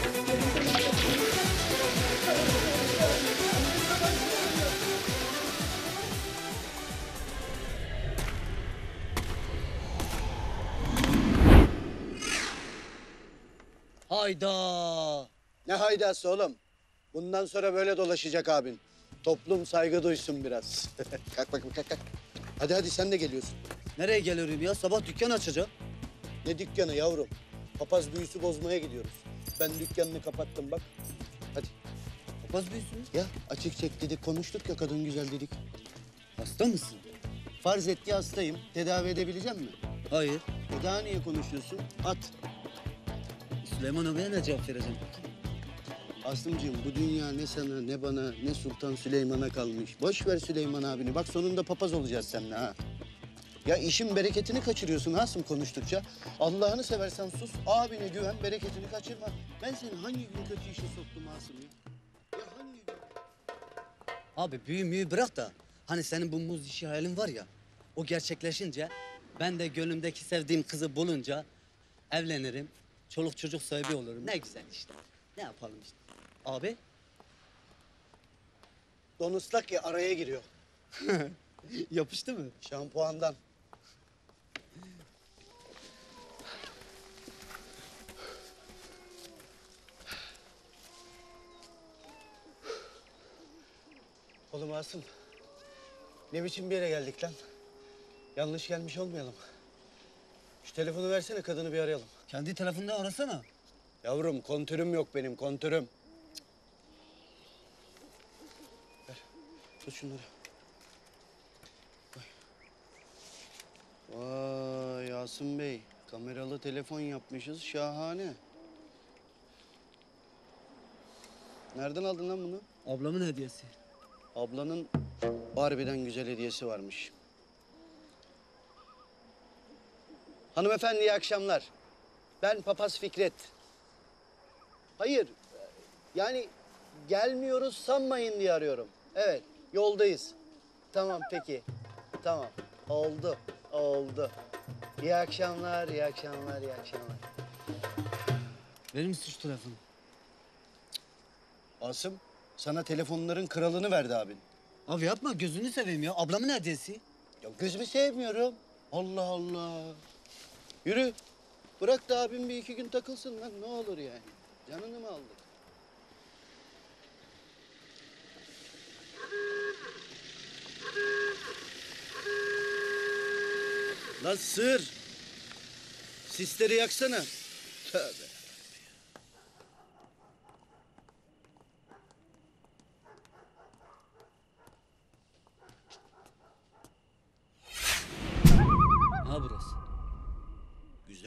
Hayda. Ne haydası oğlum? Bundan sonra böyle dolaşacak abin. Toplum saygı duysun biraz. Kalk bakayım kalk. Hadi sen de geliyorsun. Nereye geliyorum ya? Sabah dükkan açacağım. Ne dükkanı yavrum? Papaz büyüsü bozmaya gidiyoruz. Ben dükkanını kapattım bak. Hadi. Papaz büyüsü mü? Ya açık çek dedik, konuştuk ya kadın güzel dedik. Hasta mısın? Farz et ki hastayım. Tedavi edebilecek mi? Hayır. Daha niye konuşuyorsun? At. Süleyman abiye ne cevap vereceğim peki? Aslımcığım bu dünya ne sana ne bana ne Sultan Süleyman'a kalmış. Boş ver Süleyman abini. Bak sonunda papaz olacağız seninle ha. Ya işin bereketini kaçırıyorsun Asım konuştukça. Allah'ını seversen sus. Abine güven, bereketini kaçırma. Ben seni hangi gün kötü işe soktum Asım ya? Ya hangi gün? Abi büyü bırak da hani senin bu muz işi hayalin var ya, o gerçekleşince ben de gönlümdeki sevdiğim kızı bulunca evlenirim, çoluk çocuk sahibi olurum. Ne güzel işte. Ne yapalım işte. Abi? Don ıslak ya araya giriyor. Yapıştı mı? Şampuandan. Oğlum Asım, ne biçim bir yere geldik lan? Yanlış gelmiş olmayalım. Şu telefonu versene, kadını bir arayalım. Kendi telefonunu arasana. Yavrum, kontörüm yok benim, kontörüm. Ver, tut şunları. Vay Asım Bey, kameralı telefon yapmışız, şahane. Nereden aldın lan bunu? Ablamın hediyesi. Ablanın harbiden güzel hediyesi varmış. Hanımefendi iyi akşamlar. Ben Papaz Fikret. Hayır, yani gelmiyoruz sanmayın diye arıyorum. Evet, yoldayız. Tamam peki, tamam. Oldu. İyi akşamlar, iyi akşamlar. Verir misin şu telefonu? Asım, sana telefonların kralını verdi abin. Abi yapma, gözünü seveyim ya. Ablamın hediyesi. Ya gözümü sevmiyorum. Allah Allah. Yürü. Bırak da abim bir iki gün takılsın lan. Ne olur yani. Canını mı aldık? Lan sığır. Sisleri yaksana. Tövbe.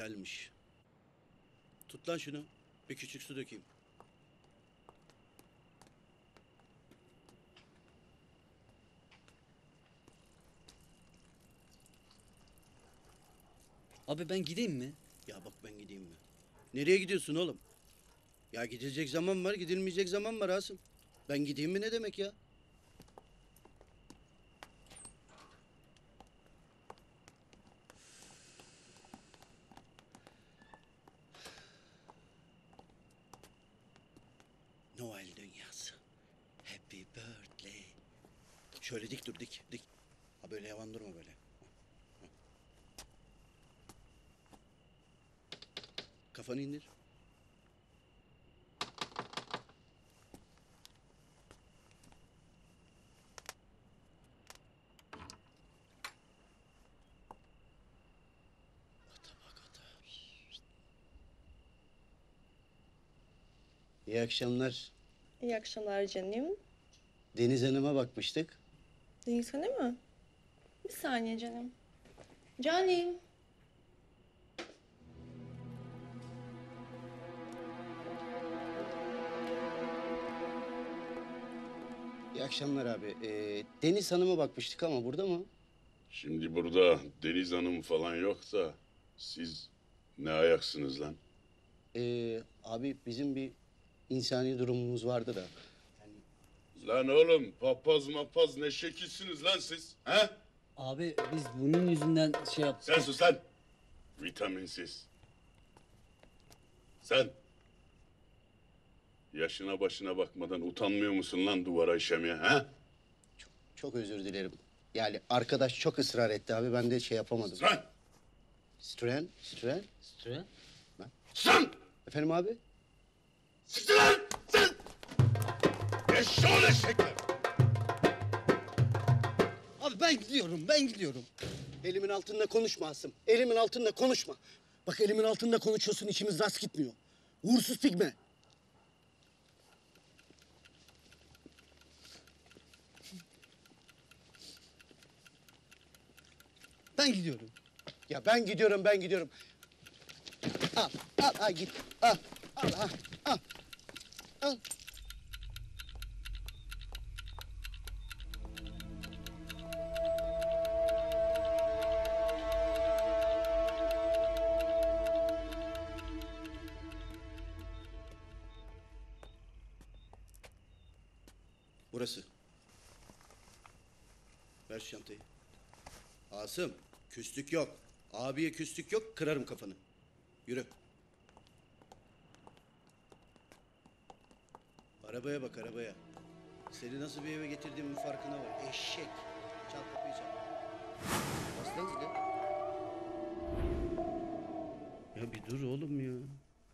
Güzelmiş. Tut lan şunu. Bir küçük su dökeyim. Abi ben gideyim mi? Ya bak ben gideyim mi? Nereye gidiyorsun oğlum? Ya gidilecek zaman var, gidilmeyecek zaman var Asım. Ben gideyim mi ne demek ya? Noel dünyası. Happy birthday. Şöyle dik dur, dik, dik. Ha böyle yavan durma böyle. Kafanı indir. İyi akşamlar. İyi akşamlar canım. Deniz Hanım'a bakmıştık. Deniz Hanım mı? Bir saniye canım. Canım. İyi akşamlar abi. Deniz Hanım'a bakmıştık ama burada mı? Şimdi burada Deniz Hanım falan yok da siz ne ayaksınız lan? Abi bizim bir insani durumumuz vardı da. Lan oğlum papaz mapaz ne şekilsiniz lan siz? He? Abi biz bunun yüzünden şey yaptık. Sen sus lan. Vitaminsiz. Sen. Yaşına başına bakmadan utanmıyor musun lan duvara işemeye ha? Çok özür dilerim. Yani arkadaş çok ısrar etti abi. Ben de şey yapamadım. Stren! Stren? Stren? Stren? Stren! Efendim abi? Stren! Sen! Eşşoğlu eşekler! Abi ben gidiyorum, ben gidiyorum. Elimin altında konuşma Asım. Elimin altında konuşma. Bak elimin altında konuşuyorsun, içimiz rast gitmiyor. Uğursuz pigme. Ben gidiyorum. Ya ben gidiyorum, ben gidiyorum. Al, al git. Al, al. Al. Burası. Ver şu çantayı. Asım, küslük yok. Abiye küslük yok, kırarım kafanı. Yürü. Arabaya bak, arabaya. Seni nasıl bir eve getirdiğimin farkına var. Eşek. Çal kapıyı çal. Bas lan zile. Ya bir dur oğlum ya.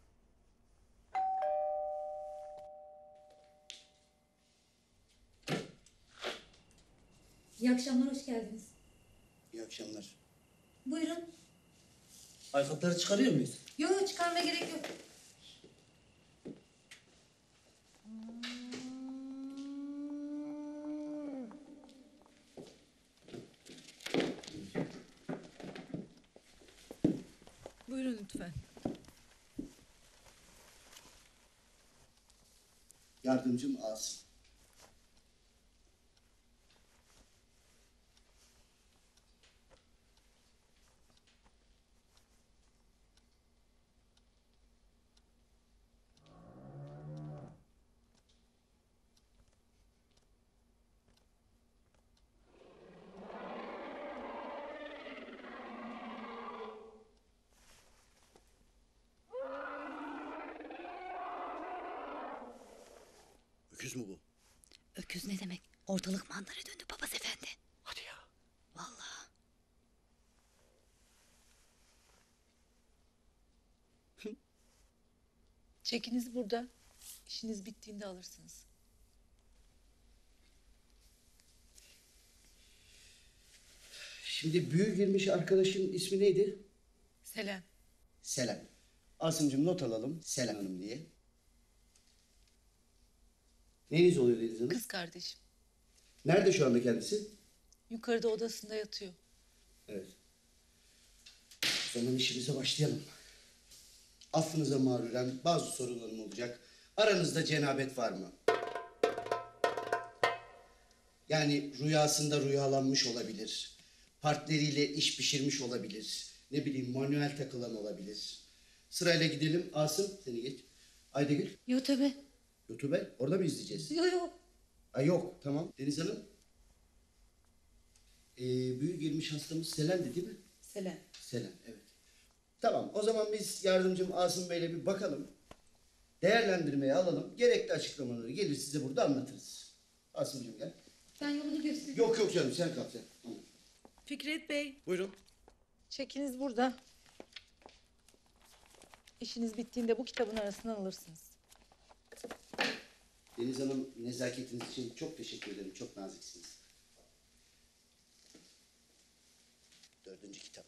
İyi akşamlar, hoş geldiniz. İyi akşamlar. Buyurun. Ayakkabıları çıkarıyor muyuz? Yok, çıkarmaya gerek yok. Buyurun lütfen. Yardımcım Asım. Öküz mü bu? Öküz ne demek? Ortalık mandara döndü papaz efendi. Hadi ya. Vallahi. Çekiniz burada. İşiniz bittiğinde alırsınız. Şimdi büyü girmiş arkadaşın ismi neydi? Selen. Selen. Asım'cığım not alalım. Selen Hanım diye. Neyiniz oluyor Deniz Hanım? Kız kardeşim. Nerede şu anda kendisi? Yukarıda odasında yatıyor. Evet. O zaman işimize başlayalım. affınıza mağruren bazı sorularım olacak. Aranızda cenabet var mı? Yani rüyasında rüyalanmış olabilir. Partneriyle iş pişirmiş olabilir. Ne bileyim manuel takılan olabilir. Sırayla gidelim. Asım seni geç. Aydegül. YouTube. YouTube'e orada mı izleyeceğiz? Yok. Ay yok tamam. Deniz Hanım. Büyü girmiş hastamız Selen'di değil mi? Selen. Selen evet. Tamam o zaman biz yardımcım Asım Bey'le bir bakalım. Değerlendirmeye alalım. Gerekli açıklamaları gelir size burada anlatırız. Asım'cığım gel. Ben yolunu göstereyim. Yok canım sen kal sen. Tamam. Fikret Bey. Buyurun. Çekiniz burada. İşiniz bittiğinde bu kitabın arasından alırsınız. Deniz Hanım nezaketiniz için çok teşekkür ederim. Çok naziksiniz. 4. kitap.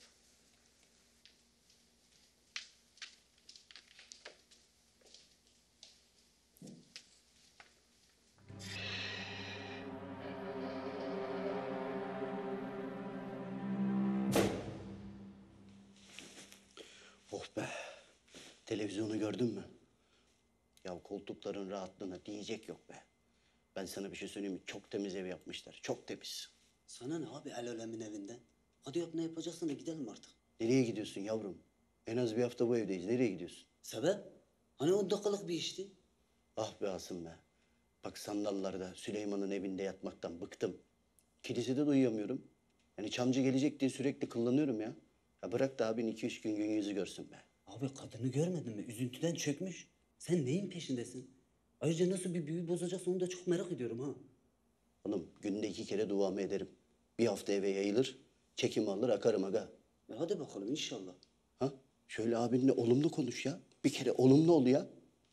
Oh be. Televizyonu gördün mü? Ya koltukların rahatlığına diyecek yok be. Ben sana bir şey söyleyeyim mi? Çok temiz ev yapmışlar. Çok temiz. Sana ne abi el alemin evinden? Hadi yap ne yapacaksan da gidelim artık. Nereye gidiyorsun yavrum? En az bir hafta bu evdeyiz. Nereye gidiyorsun? Sebep? Hani 10 dakikalık bir işti. Ah be Asım be. Bak sandallarda Süleyman'ın evinde yatmaktan bıktım. Kilisede de uyuyamıyorum. Yani Çamcı gelecek diye sürekli kullanıyorum ya. Ya bırak da abin 2-3 gün gün yüzü görsün be. Abi kadını görmedin mi? Üzüntüden çökmüş. Sen neyin peşindesin? Ayrıca nasıl bir büyü bozacaksın onu da çok merak ediyorum ha. Oğlum günde 2 kere duamı ederim. Bir hafta eve yayılır, çekim alır akarım aga. Hadi bakalım inşallah. Ha? Şöyle abinle olumlu konuş ya. Bir kere olumlu ol ya.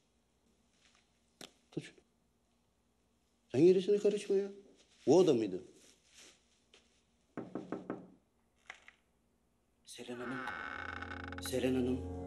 Tut şunu. Sen gerisine karışma ya. Bu o da mıydı? Selen Hanım. Selen Hanım.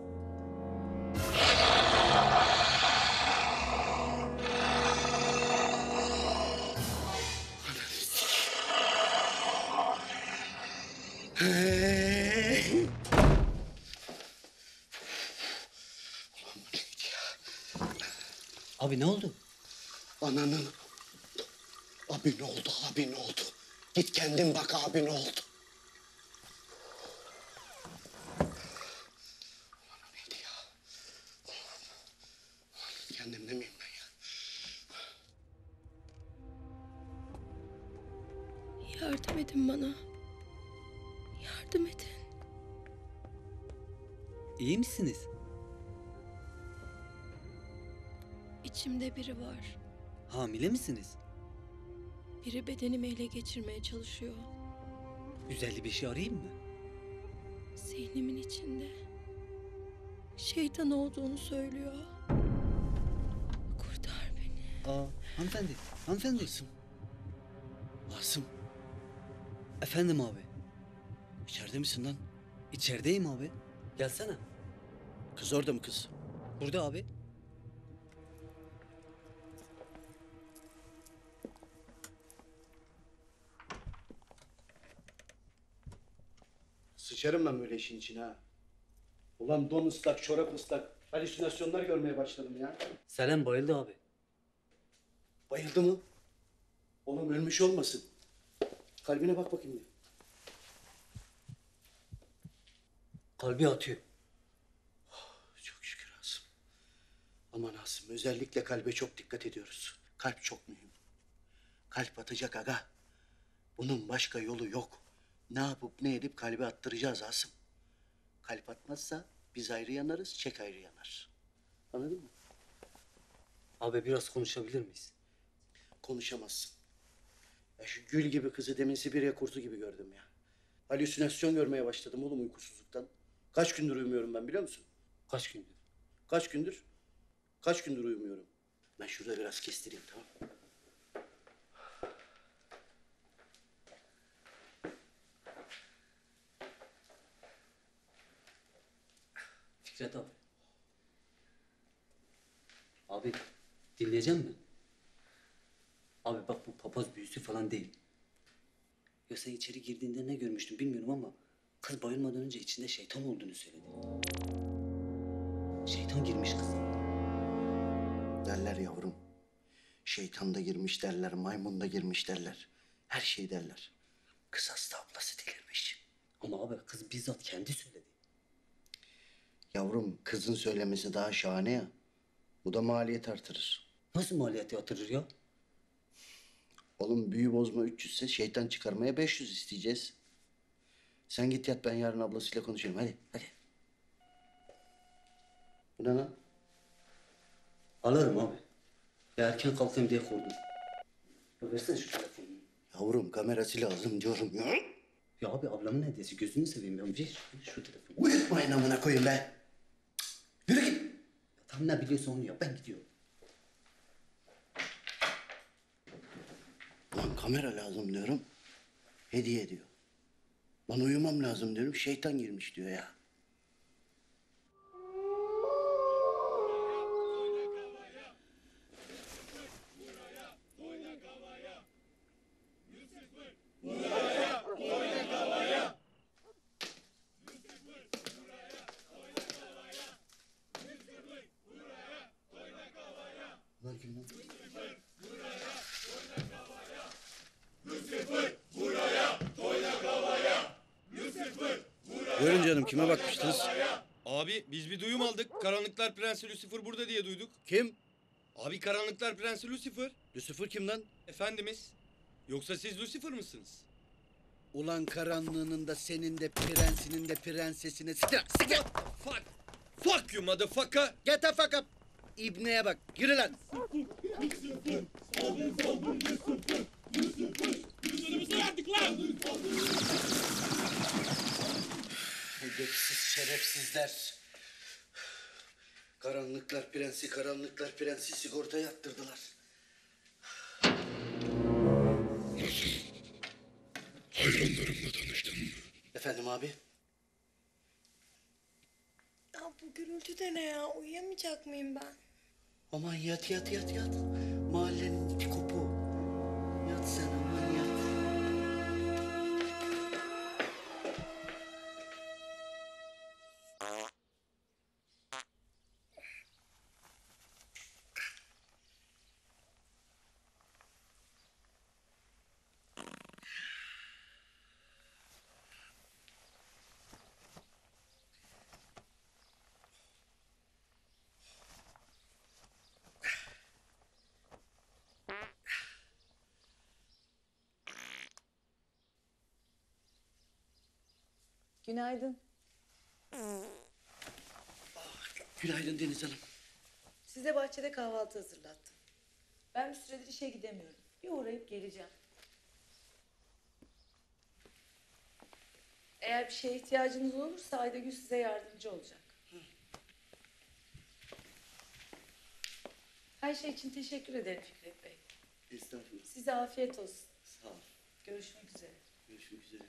Abi ne oldu? Ananın. Abi ne oldu? Abi ne oldu? Git kendin bak abi ne oldu? Neydi ya? Kendimde miyim ben ya? Yardım edin bana. Yardım edin. İyi misiniz? İçimde biri var. Hamile misiniz? Biri bedenimi ele geçirmeye çalışıyor. 155'i arayayım mı? Zihnimin içinde. Şeytan olduğunu söylüyor. Kurtar beni. Aa, hanımefendi, hanımefendi. Asım. Efendim abi. İçeride misin lan? İçerideyim abi. Gelsene. Kız orada mı kız? Burada abi. Sıçarım ben böyle işin içine ha. Ulan don ıslak, çorap ıslak. Halüsinasyonlar görmeye başladım ya. Selen bayıldı abi. Bayıldı mı? Oğlum ölmüş olmasın. Kalbine bak bakayım bir. Kalbi atıyor. Çok şükür Asım. Aman Asım özellikle kalbe çok dikkat ediyoruz. Kalp çok mühim. Kalp atacak aga. Bunun başka yolu yok. Ne yapıp ne edip kalbe attıracağız Asım. Kalp atmazsa biz ayrı yanarız, çek ayrı yanar. Anladın mı? Abi biraz konuşabilir miyiz? Konuşamazsın. Ya şu gül gibi kızı demin Sibirya kurtu gibi gördüm ya. Halüsinasyon görmeye başladım oğlum uykusuzluktan. Kaç gündür uyumuyorum ben biliyor musun? Kaç gündür? Kaç gündür? Kaç gündür uyumuyorum. Ben şurada biraz kestireyim tamam mı? Fikret abi. Abi dinleyecek mi? Abi bak bu papaz büyüsü falan değil. Ya sen içeri girdiğinde ne görmüştün bilmiyorum ama kız bayılmadan önce içinde şeytan olduğunu söyledi. Şeytan girmiş kız. Derler yavrum. Şeytan da girmiş derler, maymun da girmiş derler. Her şey derler. Kız hasta ablası delirmiş. Ama abi kız bizzat kendi söyledi. Yavrum kızın söylemesi daha şahane ya. Bu da maliyet artırır. Nasıl maliyeti yatırır ya? Oğlum büyü bozma 300 ise şeytan çıkarmaya 500 isteyeceğiz. Sen git yat, ben yarın ablasıyla konuşurum. Hadi hadi. Bu ne lan? Alırım abi. Ya erken kalkayım diye korktum. Ya versene şu telefonu. Yavrum kamerası lazım diyorum ya. Ya abi ablamın hediyesi, gözünü seveyim ya. Ver şu telefonu. Uyutmayın amına koyun be. Yürü git. Ya tam ne biliyorsa onu yap, ben gidiyorum. Lan kamera lazım diyorum. Hediye diyor. Lan uyumam lazım diyorum. Şeytan girmiş diyor ya. Lan kim lan? Buyurun canım, kime bakmıştınız? Abi biz bir duyum aldık. Karanlıklar Prensi Lucifer burada diye duyduk. Kim? Abi Karanlıklar Prensi Lucifer. Lucifer kim lan? Efendimiz. Yoksa siz Lucifer mısınız? Ulan karanlığının da senin de prensinin de prensesine sıkı. Fuck. Fuck you motherfucker. Get the fuck up. İbneye bak. Yürü lan. Edepsiz şerefsizler. Karanlıklar Prensi, Karanlıklar Prensi sigorta yattırdılar. Nasıl? Hayranlarımla tanıştın mı? Efendim abi? Ya bu gürültü de ne ya? Uyuyamayacak mıyım ben? Aman yat yat yat yat. Mahallenin iti kopu. Yat sen aman yat. Günaydın. Günaydın Deniz Hanım. Size bahçede kahvaltı hazırlattım. Ben bir süredir işe gidemiyorum. Bir uğrayıp geleceğim. Eğer bir şeye ihtiyacınız olursa Aydagül size yardımcı olacak. Her şey için teşekkür ederim Fikret Bey. Estağfurullah. Size afiyet olsun. Sağ ol. Görüşmek üzere. Görüşmek üzere.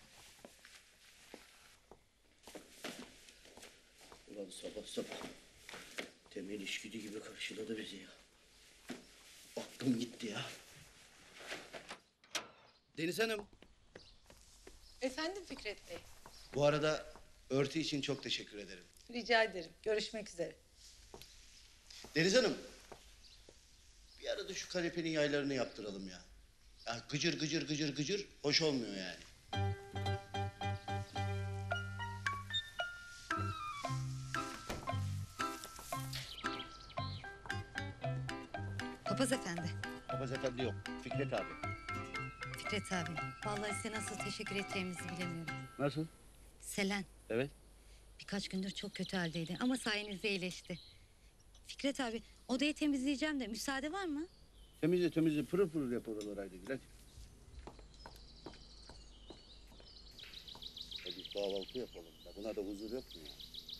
Ulan sabah sabah Temel işgüdü gibi karşıladı bizi ya. Aklım gitti ya. Deniz Hanım, Efendim Fikret Bey. bu arada örtü için çok teşekkür ederim. Rica ederim. Görüşmek üzere. Deniz Hanım, bir arada şu kanepenin yaylarını yaptıralım ya. Ya gıcır gıcır gıcır gıcır hoş olmuyor yani. Papaz efendi. Papaz efendi yok, Fikret abi. Fikret abi. Vallahi size nasıl teşekkür edeceğimizi bilemiyorum. Nasıl? Selen Evet. birkaç gündür çok kötü haldeydi ama sayenizde iyileşti. Fikret abi odayı temizleyeceğim de müsaade var mı? Temizle temizle pırıl pırıl yap oraları Aydagül hadi. Hadi kahvaltı yapalım. Ya buna da huzur yok mu ya?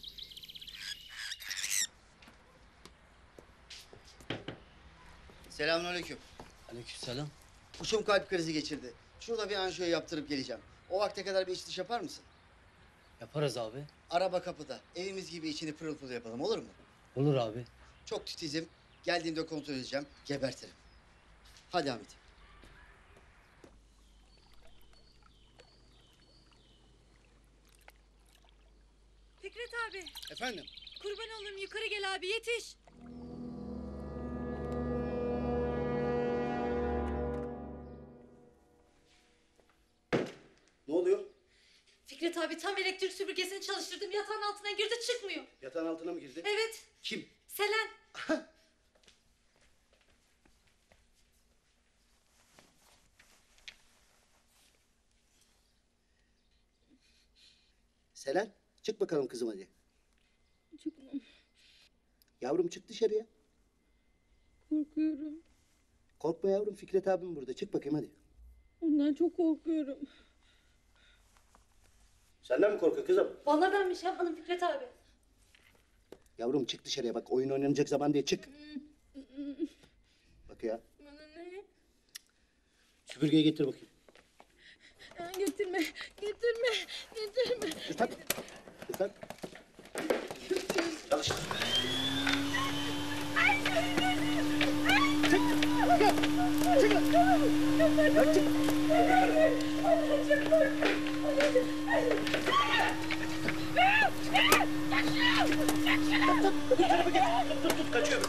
Selamünaleyküm. Aleykümselam. Kuşum kalp krizi geçirdi. Şurada bir anjiyo yaptırıp geleceğim. O vakte kadar bir iç dış yapar mısın? Yaparız abi. Araba kapıda. Evimiz gibi içini pırıl pırıl yapalım, olur mu? Olur abi. Çok titizim. Geldiğimde kontrol edeceğim. Gebertirim. Hadi Hamit. Fikret abi. Efendim? Kurban olurum yukarı gel abi yetiş. Ne oluyor? Fikret abi tam elektrik süpürgesini çalıştırdım. Yatağın altına girdi çıkmıyor. Yatağın altına mı girdi? Evet. Kim? Selen. Selen, çık bakalım kızım hadi. Çıkmam. Yavrum çık dışarıya. Korkuyorum. Korkma yavrum, Fikret abim burada. Çık bakayım hadi. Ondan çok korkuyorum. Senden mi korkuyor kızım? Vallahi ben bir şey yapmadım Fikret abi. Yavrum çık dışarıya bak, oyun oynanacak zaman diye çık. Bak ya. Bana ne? Süpürgeyi getir bakayım. Getirme, getirme, getirme. Üstad. Üstad. Çalış. Kaçıyor.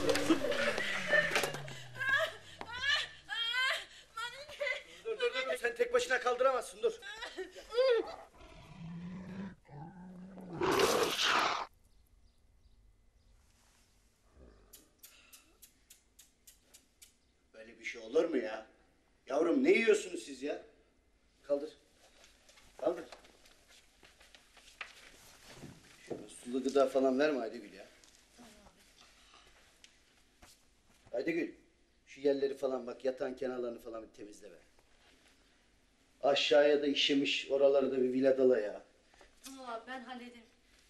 Dur. Sen tek başına kaldıramazsın, dur. Böyle bir şey olur mu ya? Yavrum ne yiyorsunuz siz ya? Kaldır. Kaldır. Şöyle sulu gıda falan verme Aydegül ya. Aydegül, şu yerleri falan bak, yatağın kenarlarını falan bir temizle be. Aşağıya da işemiş, oraları da bir viladala ya. Tamam abi ben hallederim.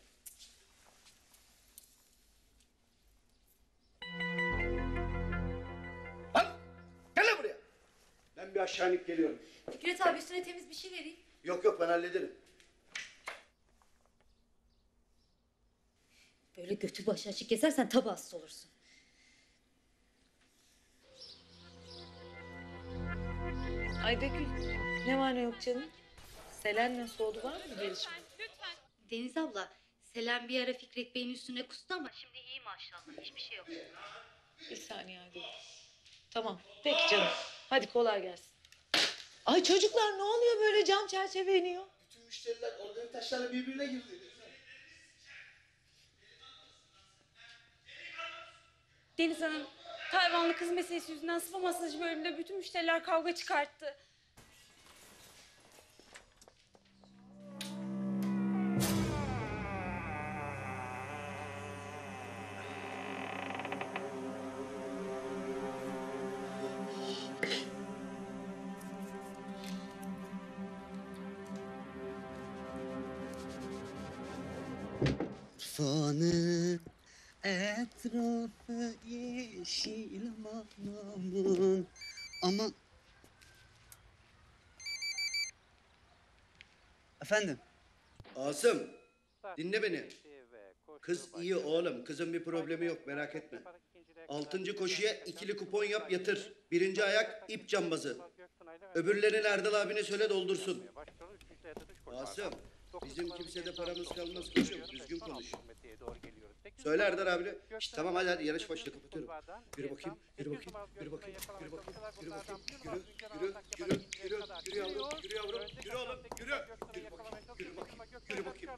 Gel lan buraya. Ben bir aşağı inip geliyorum. Fikret abi üstüne temiz bir şey vereyim. Yok ben hallederim. Böyle götü başı açık gezersen tabi hasta olursun. Aydegül, ne var ne yok canım? Selen nasıl oldu, var mı gelişme? Deniz abla, Selen bir ara Fikret Bey'in üstüne kustu ama şimdi iyi maşallah. Hiçbir şey yok. Bir saniye Aydegül. Tamam, peki canım. Hadi kolay gelsin. Ay çocuklar ne oluyor böyle, cam çerçeve iniyor? Bütün müşteriler organik taşlarla birbirine girdi. Deniz Hanım, Tayvanlı kız meselesi yüzünden spa masajı bölümünde bütün müşteriler kavga çıkarttı. Urfa'nın etrafı yeşil mamamın. Aman. Efendim? Asım, dinle beni. Kız iyi oğlum, kızın bir problemi yok, merak etme. 6. koşuya ikili kupon yap yatır. 1. ayak ip cambazı. Öbürlerini Erdal abine söyle doldursun. Asım, bizim kimsede paramız kalmaz koçum, düzgün konuş. Söyle Erdal abine. Şişt, tamam hadi yarış başla, kapatıyorum. Yürü bakayım, yürü bakayım, yürü bakayım, yürü bakayım, yürü bakayım, yürü yavrum, yürü yavrum, yürü oğlum, yürü. Yürü bakayım, yürü bakayım,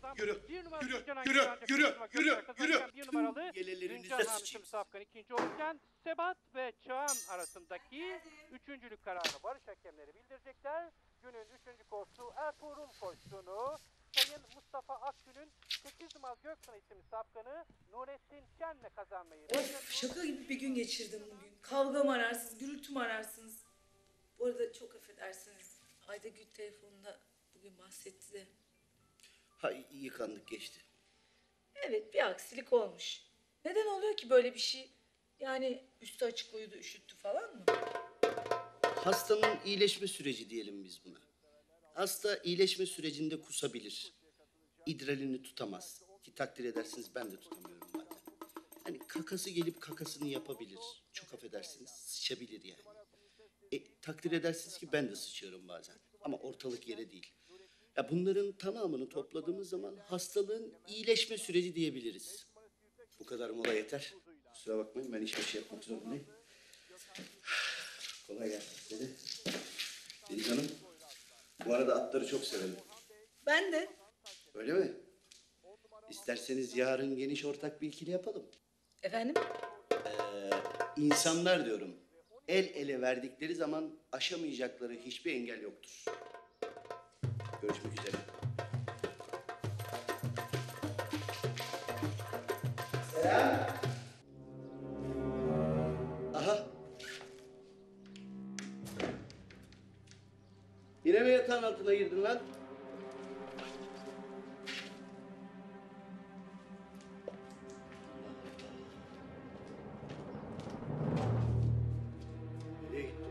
yürü. Bir numaralı Yelelerinize Üncan sıçayım. Safkan ikinci olurken Sebat ve Çağan arasındaki üçüncülük kararını barış hakemleri bildirecekler. Günün 3. koşusu Ertuğrul koştuğunu Sayın Mustafa Akgün'ün 8 numaralı Göksan isimli safkanı Nurettin Şen'le kazanmayı Of, şaka gibi bir gün geçirdim bugün. Kavga mı ararsınız, gürültü mü ararsınız? Bu arada çok affedersiniz. Aydegül telefonunda bugün bahsetti de. Hay iyi kandık geçti. Evet, bir aksilik olmuş. Neden oluyor ki böyle bir şey? Yani üstü açık uyudu, üşüttü falan mı? Hastanın iyileşme süreci diyelim biz buna. Hasta iyileşme sürecinde kusabilir. İdralini tutamaz. Ki takdir edersiniz ben de tutamıyorum bazen. Hani kakası gelip kakasını yapabilir. Çok affedersiniz sıçabilir yani. Takdir edersiniz ki ben de sıçıyorum bazen. Ama ortalık yere değil. Ya bunların tamamını topladığımız zaman hastalığın iyileşme süreci diyebiliriz. Bu kadar mola yeter. Kusura bakmayın, ben hiçbir şey yapmak zorundayım. Kolay gelsin size. Deniz Hanım, bu arada atları çok severim. Ben de. Öyle mi? İsterseniz yarın geniş ortak bir ikili yapalım. Efendim? İnsanlar diyorum, el ele verdikleri zaman aşamayacakları hiçbir engel yoktur. Görüşmek üzere. Selam. Aha. Yine mi yatağın altına girdin lan? Nereye gitti?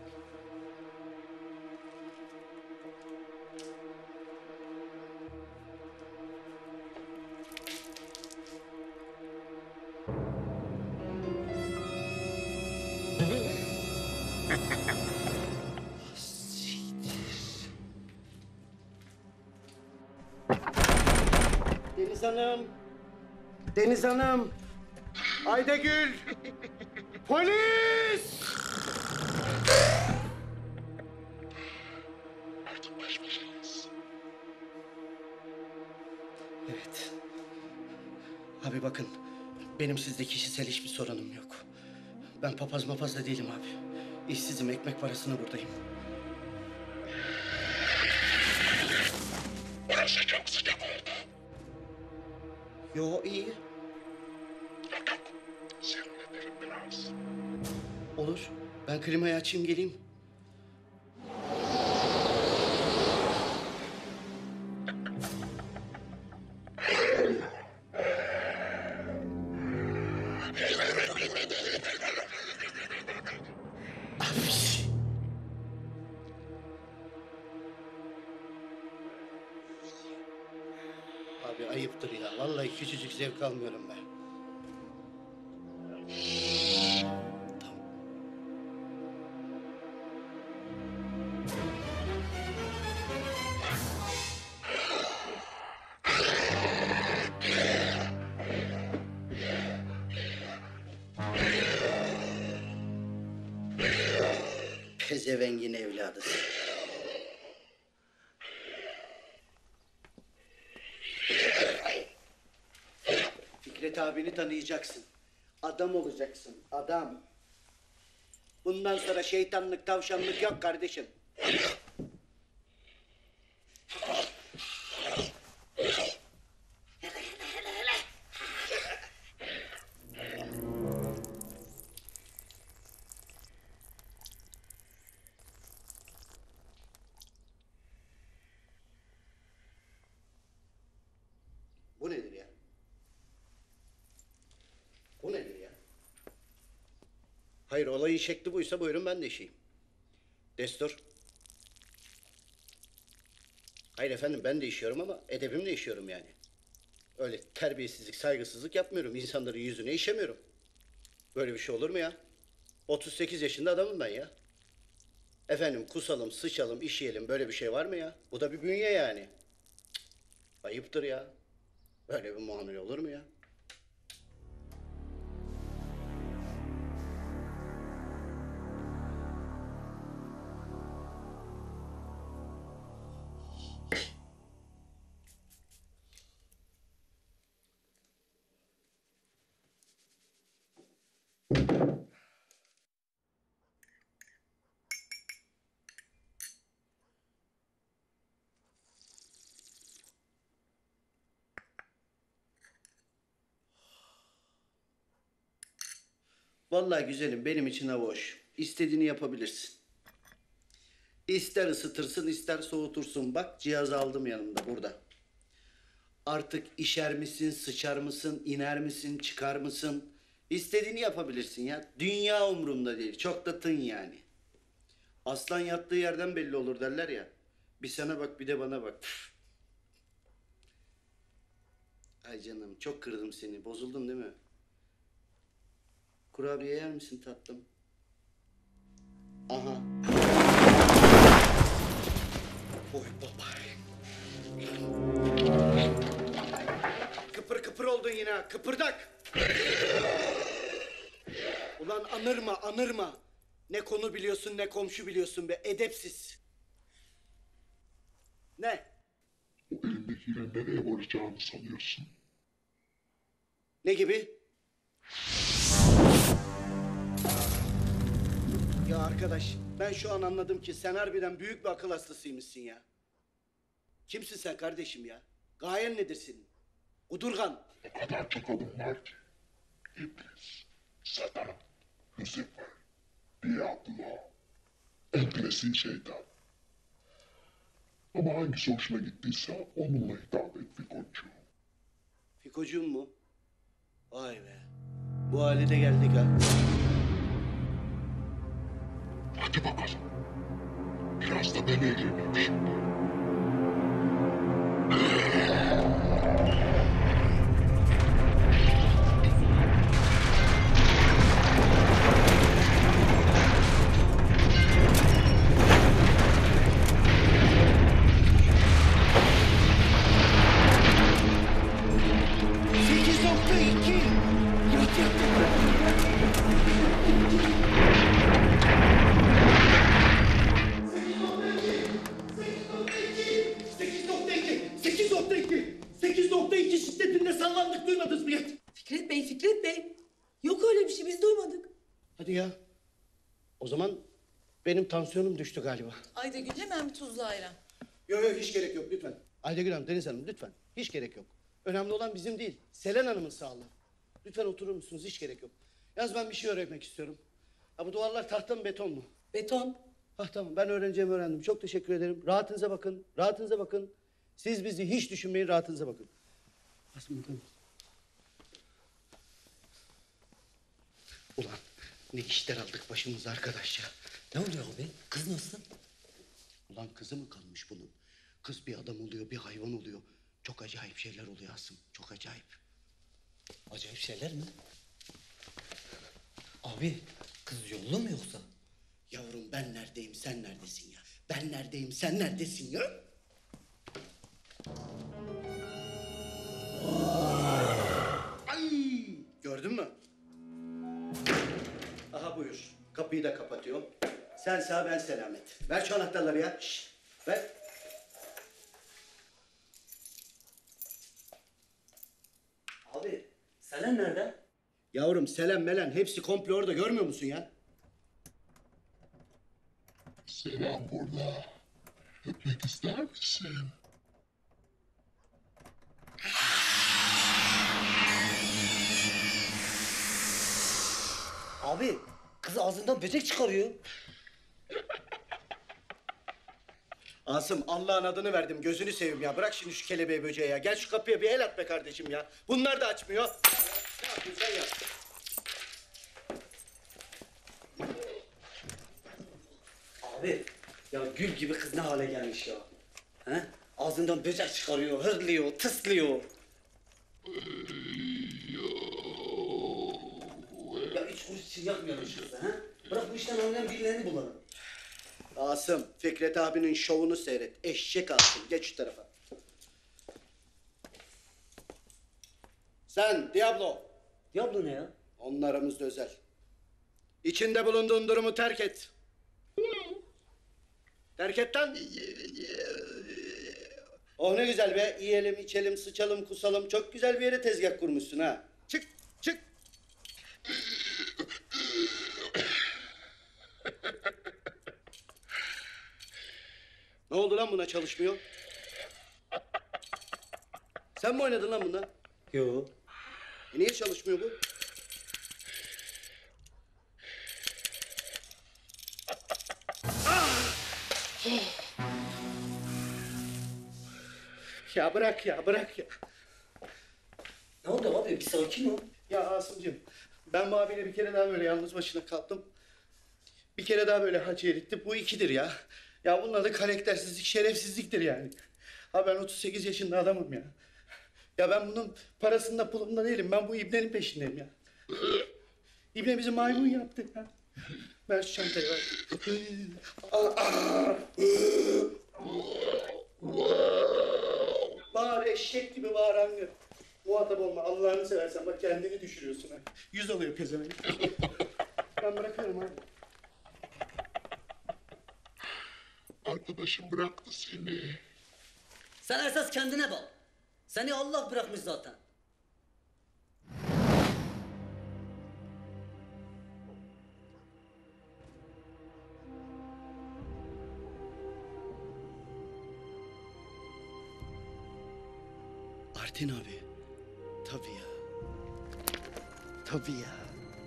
Deniz Hanım. Deniz Hanım. Aydagül. Polis! Artık baş başayız. Evet. Abi bakın, benim sizde kişisel hiçbir sorunum yok. Ben papaz mapaz da değilim abi. İşsizim, ekmek parasına buradayım. Burası çok sıcak oldu. Yo, iyi. Yok yok. Serinletelim biraz. Olur. Ben klimayı açayım geleyim. Abi ayıptır ya. Vallahi küçücük zevk almıyorum ben. Pezevengin evladı. Fikret abini tanıyacaksın. Adam olacaksın, adam. Bundan sonra şeytanlık, tavşanlık yok kardeşim. Bu nedir ya? Bu nedir ya? Hayır, olayın şekli buysa buyurun ben de işeyim. Destur. Hayır efendim, ben de işiyorum ama edebimle işiyorum yani. Öyle terbiyesizlik, saygısızlık yapmıyorum. İnsanların yüzüne işemiyorum. Böyle bir şey olur mu ya? 38 yaşında adamım ben ya. Efendim kusalım, sıçalım, işeyelim, böyle bir şey var mı ya? Bu da bir bünye yani. Cık, ayıptır ya. Böyle bir muamele olur mu ya? Vallahi güzelim, benim için hava hoş. İstediğini yapabilirsin. İster ısıtırsın, ister soğutursun. Bak, cihaz aldım yanımda, burada. Artık işer misin, sıçar mısın, iner misin, çıkar mısın? İstediğini yapabilirsin ya. Dünya umurumda değil, çok da tın yani. Aslan yattığı yerden belli olur derler ya. Bir sana bak, bir de bana bak. Ay canım, çok kırdım seni. Bozuldun değil mi? Kurabiye yer misin tatlım? Aha. Oy baba. Kıpır kıpır oldun yine. Kıpırdak. Ulan anırma. Ne konu biliyorsun ne komşu biliyorsun be edepsiz. Ne? O elindekiyle nereye varacağını sanıyorsun? Ne gibi? Ya arkadaş ben şu an anladım ki sen harbiden büyük bir akıl hastasıymışsın ya. Kimsin sen kardeşim ya? Gayen nedir senin? Kudurgan. O kadar çok adım var ki. İblis, Satan, Lucifer, Diablo, en klasiği şeytan. Ama hangisi hoşuna gittiyse onunla hitap et Fikocuğum. Fikocuğum mu? Vay be. Bu hale de geldik ha. Hadi bakalım. Biraz da ben eğleneyim şimdi. Fikret Bey. Yok öyle bir şey biz duymadık. Hadi ya. O zaman benim tansiyonum düştü galiba. Aydagül hemen bir tuzlu ayran. Yok hiç gerek yok lütfen. Aydagül Hanım, Deniz Hanım lütfen. Hiç gerek yok. Önemli olan bizim değil. Selen Hanım'ın sağlığı. Lütfen oturur musunuz? Hiç gerek yok. Yalnız ben bir şey öğrenmek istiyorum. Ha bu duvarlar tahta mı beton mu? Beton. Hah tamam ben öğreneceğimi öğrendim. Çok teşekkür ederim. Rahatınıza bakın. Rahatınıza bakın. Siz bizi hiç düşünmeyin. Rahatınıza bakın. Basın bakalım. Ulan ne işler aldık başımıza arkadaş ya. Ne oluyor abi? Kız nasıl? Ulan kızı mı kalmış bunun? Kız bir adam oluyor, bir hayvan oluyor. Çok acayip şeyler oluyor Asım. Çok acayip. Acayip şeyler mi? Abi kız yollu mu yoksa? Yavrum ben neredeyim sen neredesin ya? Ben neredeyim sen neredesin ya? Ay! Gördün mü? Aha buyur. Kapıyı da kapatıyorum. Sen sağ ben selamet. Ver şu anahtarları ya. Şişt, ver. Abi Selen nerede? Yavrum Selen Melen hepsi komple orada görmüyor musun ya? Selam burada. Öpmek ister misin? Abi kız ağzından böcek çıkarıyor. Asım Allah'ın adını verdim gözünü seveyim ya. Bırak şimdi şu kelebeği böceği ya. Gel şu kapıya bir el at be kardeşim ya. Bunlar da açmıyor. Ne yapıyorsun sen ya? Abi ya gül gibi kız ne hale gelmiş ya. He? Ağzından böcek çıkarıyor, hırlıyor, tıslıyor. Ya hiç kuruş için yapmıyormuş kızı ha? Bırak bu işten anlayan birilerini bulalım. Asım, Fikret abinin şovunu seyret. Eşek Asım, geç şu tarafa. Sen, Diablo. Diablo ne ya? Onunla aramızda özel. İçinde bulunduğun durumu terk et. Terk et lan. Oh ne güzel be. Yiyelim, içelim, sıçalım, kusalım. Çok güzel bir yere tezgah kurmuşsun ha. Çık, çık. Ne oldu lan buna çalışmıyor? Sen mi oynadın lan buna? Yo. Niye çalışmıyor bu? Ya bırak ya, bırak ya. Ne oldu abi? Bir sakin ol. Ya Asımcığım, ben bu abiyle bir kere daha böyle yalnız başına kalktım. Bir kere daha böyle hacı erittim. Bu ikidir ya. Ya bunun adı karaktersizlik, şerefsizliktir yani. Ha ben 38 yaşında adamım ya. Ya ben bunun parasında pulunda değilim. Ben bu ibnenin peşindeyim ya. İbne bizi maymun yaptı ya. Ver şu çantayı ver. Bağır eşek gibi bağıran gör. Muhatap olma. Allah'ını seversen bak kendini düşürüyorsun ha. 100 alıyor pezevenk. Ben bırakıyorum abi. Arkadaşım bıraktı seni. Sen esas kendine bak. Seni Allah bırakmış zaten. Artin abi. Tabii ya. Tabii ya.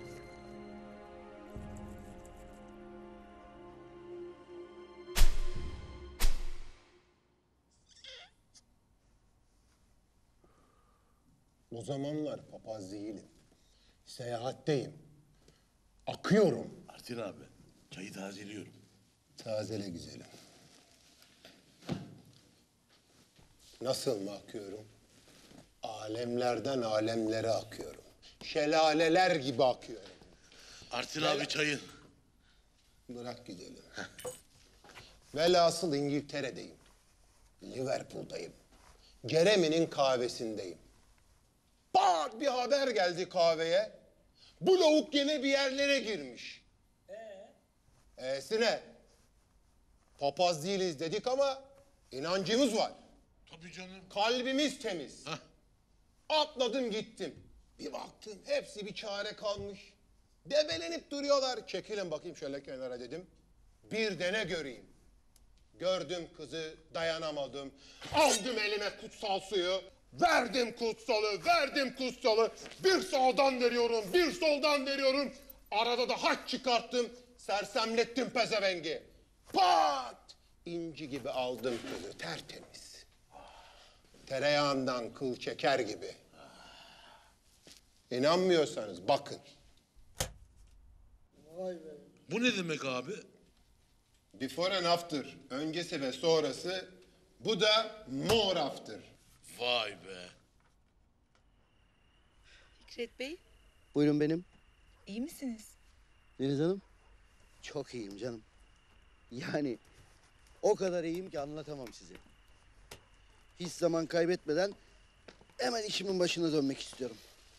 O zamanlar papaz değilim. Seyahatteyim. Akıyorum. Artin abi, çayı tazeliyorum. Tazele güzelim. Nasıl mı akıyorum? Alemlerden alemlere akıyorum. Şelaleler gibi akıyorum. Artin abi çayın. Bırak güzelim. Velhasıl İngiltere'deyim. Liverpool'dayım. Jeremy'nin kahvesindeyim. Pat bir haber geldi kahveye. Bu lavuk gene bir yerlere girmiş. E'sine. Papaz değiliz dedik ama inancımız var. Tabii canım. Kalbimiz temiz. Atladım gittim. Bir baktım hepsi bir çare kalmış. Debelenip duruyorlar. Çekilin bakayım şöyle kenara dedim. Bir de ne göreyim. Gördüm kızı, dayanamadım. Aldım elime kutsal suyu. Verdim kutsalı. Bir sağdan veriyorum, bir soldan veriyorum. Arada da haç çıkarttım. Sersemlettim pezevengi. Pat! İnci gibi aldım kızı, tertemiz. Tereyağından kıl çeker gibi. İnanmıyorsanız bakın. Vay be. Bu ne demek abi? Before and after. Öncesi ve sonrası. Bu da more after. Vay be. Fikret Bey, Buyurun benim. iyi misiniz? Deniz Hanım. Çok iyiyim canım. Yani o kadar iyiyim ki anlatamam size. Hiç zaman kaybetmeden hemen işimin başına dönmek istiyorum.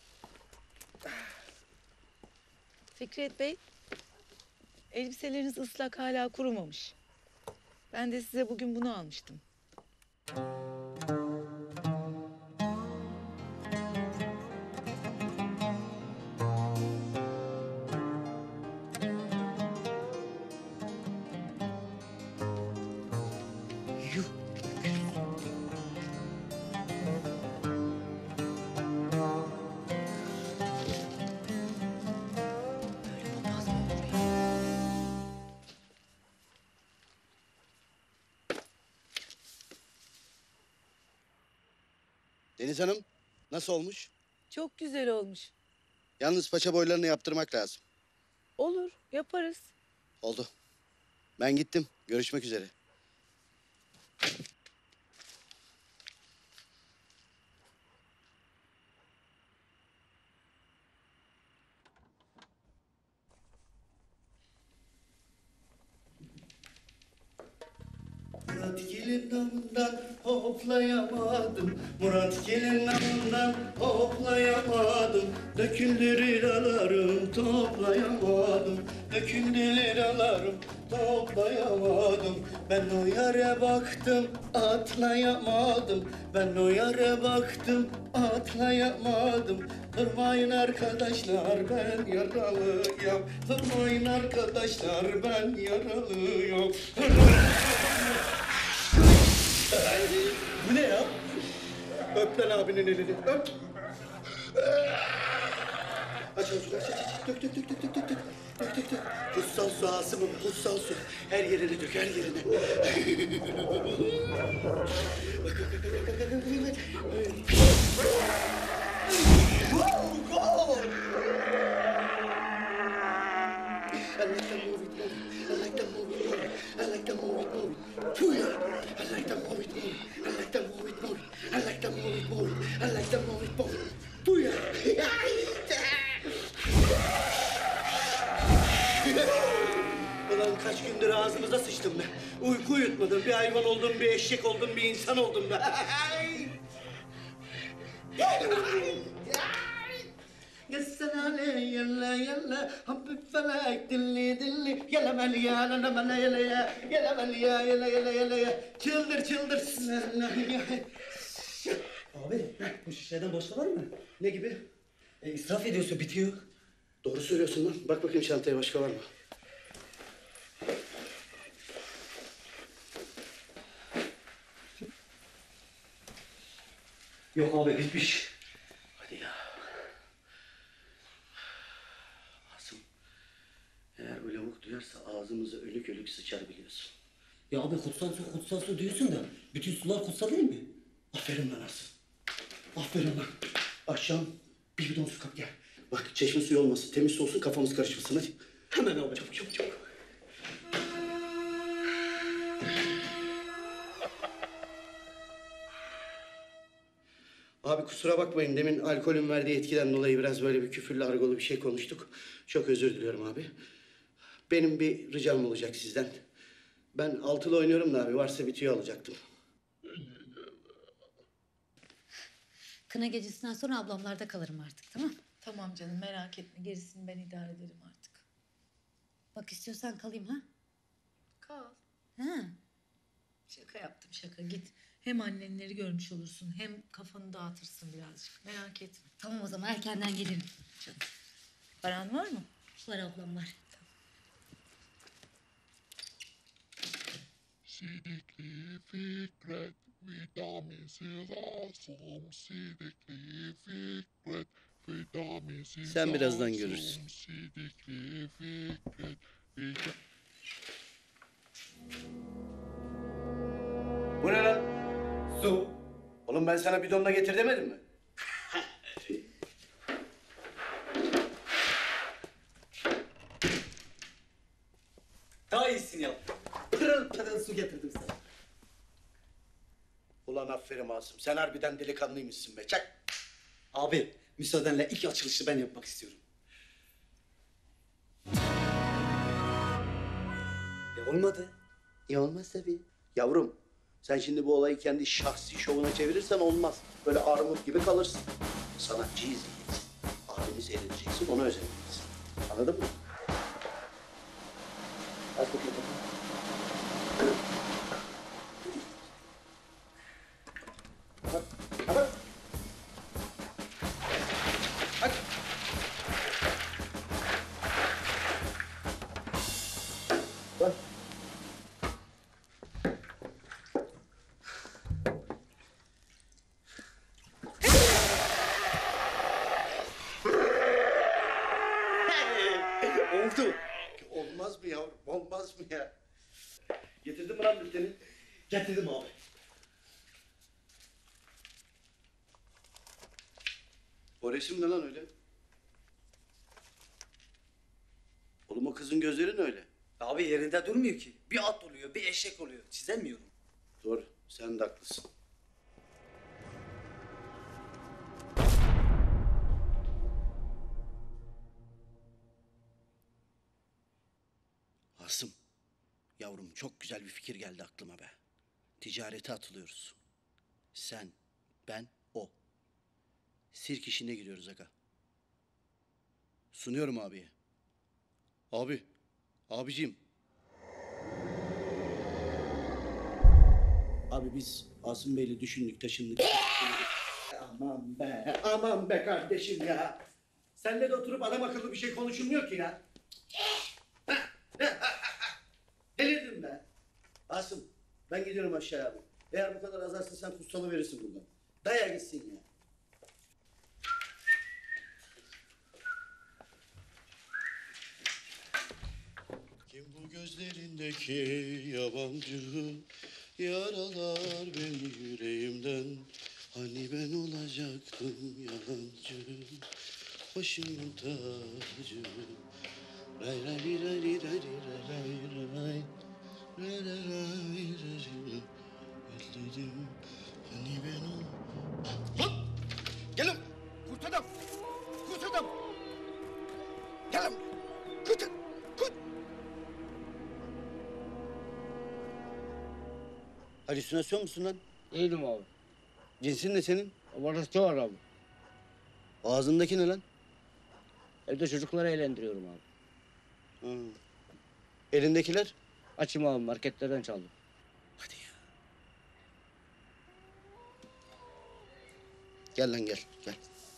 Fikret Bey, elbiseleriniz ıslak, hala kurumamış. Ben de size bugün bunu almıştım. Deniz Hanım, nasıl olmuş? Çok güzel olmuş. Yalnız paça boylarını yaptırmak lazım. Olur, yaparız. Oldu. Ben gittim. Görüşmek üzere. Murat gelin namından hoplayamadım. Murat gelin namından hoplayamadım. Döküldü liralarım toplayamadım. Döküldü liralarım toplayamadım. Ben o yere baktım atlayamadım. Ben o yere baktım atlayamadım. Durmayın arkadaşlar ben yaralıyım. Durmayın arkadaşlar ben yaralıyım. Bu ne ya? Öp lan abinin elini, öp. Aç aç aç aç. Dök dök dök dök dök dök dök. Dök dök dök. Kutsal su Asım'ım, kutsal su. Her yerine dök, her yerine. Bak bak bak bak bak bak. Gol! I like the movie. I like the movie. I like the movie. Pooya! I like the movie. I like the movie. I like the movie. I like the movie. Pooya! Ulan kaç gündür ağzımıza sıçtım be. Uyku uyutmadım. Bir hayvan oldum, bir eşek oldum, bir insan oldum be. Gelsene yalla yalla hafif felek dilli dilli gelemel ya lenemel yala ya gelemel ya yala yala yala ya çıldır çıldır. Abi bu şişeden başka var mı? Ne gibi? İsraf ediyorsun bitiyor. Doğru söylüyorsun lan. Bak bakayım çantaya başka var mı? Yok abi bitmiş. Hadi ya. Asım. Eğer bu lavuk duyarsa ağzımıza ölük ölük sıçar biliyorsun. Ya abi kutsal su diyorsun da bütün sular kutsal değil mi? Aferin lan Asım. Aferin lan. Akşam bir bidon su kap gel. Bak çeşme suyu olmasın. Temiz su olsun kafamız karışmasın hadi. Hemen abi çabuk çabuk çabuk. Abi kusura bakmayın demin alkolün verdiği etkiden dolayı biraz böyle bir küfürlü argolu bir şey konuştuk. Çok özür diliyorum abi. Benim bir ricam olacak sizden. Ben altılı oynuyorum da abi varsa bir tüyo alacaktım. Kına gecesinden sonra ablamlarda kalırım artık, tamam? Tamam canım, merak etme. Gerisini ben idare ederim artık. Bak istiyorsan kalayım ha? Kal. Ha. Şaka yaptım, şaka. Git. Hem annenleri görmüş olursun, hem kafanı dağıtırsın birazcık. Merak etme. Tamam o zaman erkenden gelirim. Canım. Paran var mı? Var ablam var. Sidikli Fikret, vitaminsiz Asım. Sidikli Fikret, vitaminsiz Sen birazdan Asım. görürsün. Sidikli Fikret, Bu ne lan? Su. Oğlum ben sana bidonla getir demedim mi? Daha iyisini yap. Pırıl pırıl su getirdim sana. Ulan aferin Asım. Sen harbiden delikanlıymışsın be. Çak. Abi müsaadenle ilk açılışı ben yapmak istiyorum. Olmadı. Olmaz tabii. Yavrum sen şimdi bu olayı kendi şahsi şovuna çevirirsen olmaz. Böyle armut gibi kalırsın. Sanatçıyız diyeceksin. Abini seyredeceksin, ona özeneceksin. Anladın mı? Hadi bakalım. Hadi. Hadi. Bak. Oldu. Olmaz mı yavrum? Olmaz mı ya? Getirdin mi lan bülteni? Getirdim abi. O resim ne lan öyle? Oğlum o kızın gözleri ne öyle? Abi yerinde durmuyor ki. Bir at oluyor, bir eşek oluyor. Çizemiyorum. Doğru, sen de haklısın. Asım, yavrum çok güzel bir fikir geldi aklıma be. Ticarete atılıyoruz. Sen, ben, o. Sirk işine giriyoruz aga. Sunuyorum abiye. Abi, abiciğim. Abi biz Asım Bey'le düşündük, taşındık. Aman be kardeşim ya. Seninle de oturup adam akıllı bir şey konuşulmuyor ki ya. Delirdim ben. Asım, ben gidiyorum aşağıya abi. Eğer bu kadar azarsın sen kutsalı verirsin buradan. Daya gitsin ya. Kim bu gözlerindeki yabancı yaralar beni yüreğimden. Hani ben olacaktım yalancı başımın tacı. Ray ray ray ray ray ray ray ray ray ray. Özledim hani ben ol. Lan! Gelin! Kurt adam! Kurt adam! Gelin! Kurt! Kurt! Halüsinasyon musun lan? Değilim abi. Cinsin ne senin? Orası var abi. Ağzındaki ne lan? Evde çocukları eğlendiriyorum abi. Hı. Elindekiler? Açım abi, marketlerden çaldım. Gel lan gel. Gel.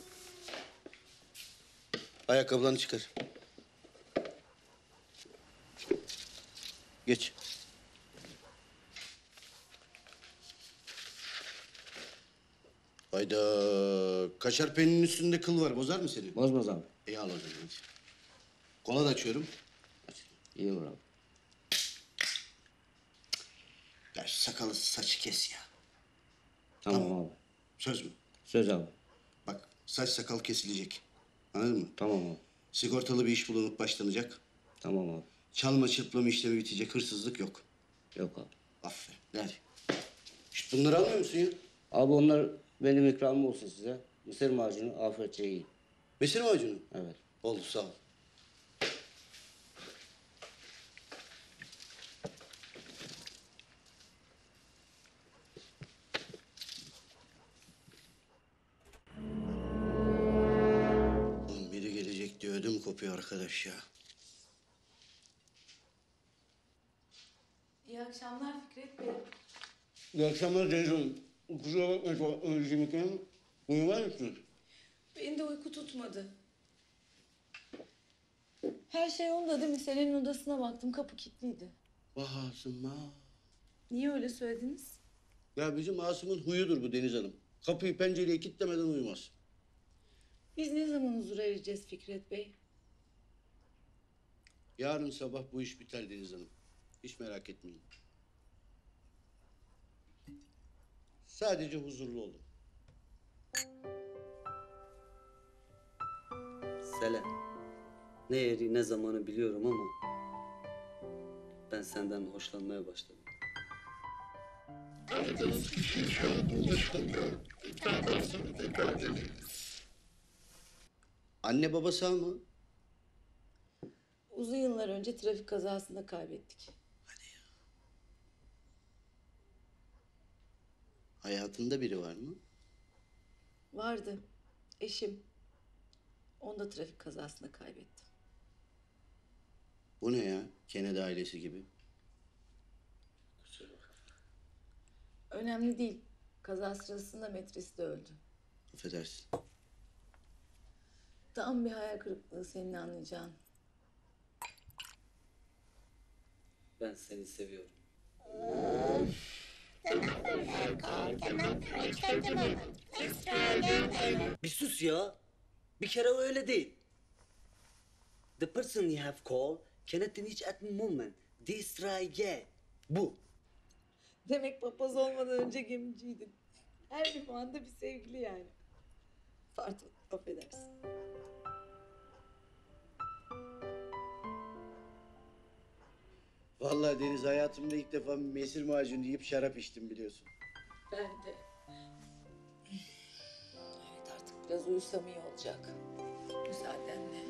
Ayakkabılarını çıkar. Geç. Hayda. Kaşar peyninin üstünde kıl var. Bozar mı seni? Bozmaz abi. İyi al o zaman. Hadi. Kola da açıyorum. İyi olur abi. Ya şu sakalı saçı kes ya. Tamam abi. Söz mü? Söz abi. Bak saç sakal kesilecek. Anladın mı? Tamam abi. Sigortalı bir iş bulunup başlanacak. Tamam abi. Çalma çırplama işlemi bitecek. Hırsızlık yok. Yok abi. Aferin. Hadi. Şşt, bunları almıyor musun ya? Abi onlar benim ikramım olsun size. Mısır macunu afiyetçe yiyin. Mısır macunu? Evet. Oldu sağ ol. Oğlum biri gelecek diye ödüm kopuyor arkadaş ya. İyi akşamlar Fikret Bey. İyi akşamlar Deniz Hanım. Kusura bakma çok özlemişim. Uyumaz mısınız? Beni de uyku tutmadı. Her şey onda değil mi? Selen'in odasına baktım, kapı kilitliydi. Vah Asım ha. Niye öyle söylediniz? Ya bizim Asım'ın huyudur bu Deniz Hanım. Kapıyı pencereyi kilitlemeden uyumaz. Biz ne zaman huzura ereceğiz Fikret Bey? Yarın sabah bu iş biter Deniz Hanım. Hiç merak etmeyin. Sadece huzurlu olun. Selen, ne yeri ne zamanı biliyorum ama ben senden hoşlanmaya başladım. Aradığınız kişi şu anda ulaşılamıyor. Lütfen daha sonra tekrar deneyiniz. Anne baba sağ mı? Uzun yıllar önce trafik kazasında kaybettik. Hayatında biri var mı? Vardı. Eşim. Onu da trafik kazasında kaybettim. Bu ne ya? Kennedy ailesi gibi. Önemli değil. Kaza sırasında metresi de öldü. Affedersin. Tam bir hayal kırıklığı senin anlayacağın. Ben seni seviyorum. Bir sus ya. Bir kere öyle değil. The person you have called cannot reach at the moment. This try bu. Demek papaz olmadan önce gemiciydin. Her limanda bir sevgili yani. Pardon, affedersin. Vallahi Deniz hayatımda ilk defa mesir macunu yiyip şarap içtim biliyorsun. Ben de. Evet artık biraz uyusam iyi olacak. Müsaadenle.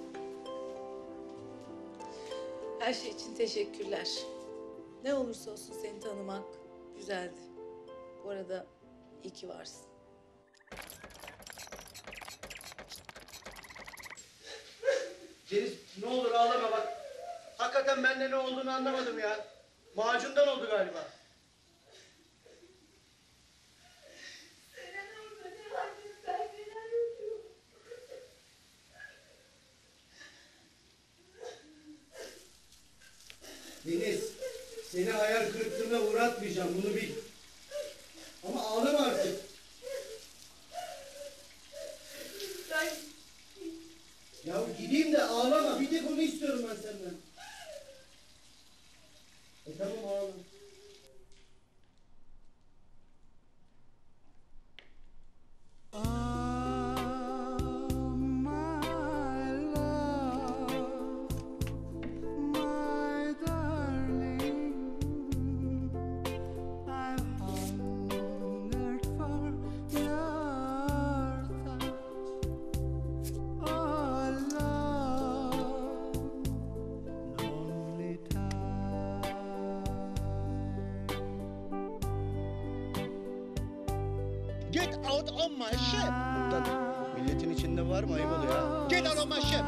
Her şey için teşekkürler. Ne olursa olsun seni tanımak güzeldi. Bu arada iyi ki varsın. Deniz ne olur ağlama bak. Hakikaten bende ne olduğunu anlamadım ya. Macundan oldu galiba. Deniz, seni hayal kırıklığına uğratmayacağım, bunu bil. Ama ağlama artık. Ya gideyim de ağlama, bir tek onu istiyorum ben senden. Tamam ağlama. My darling, I've Get out of my ship. Lan milletin içinde var mı? Ayıp oluyor ha. Get out of my ship.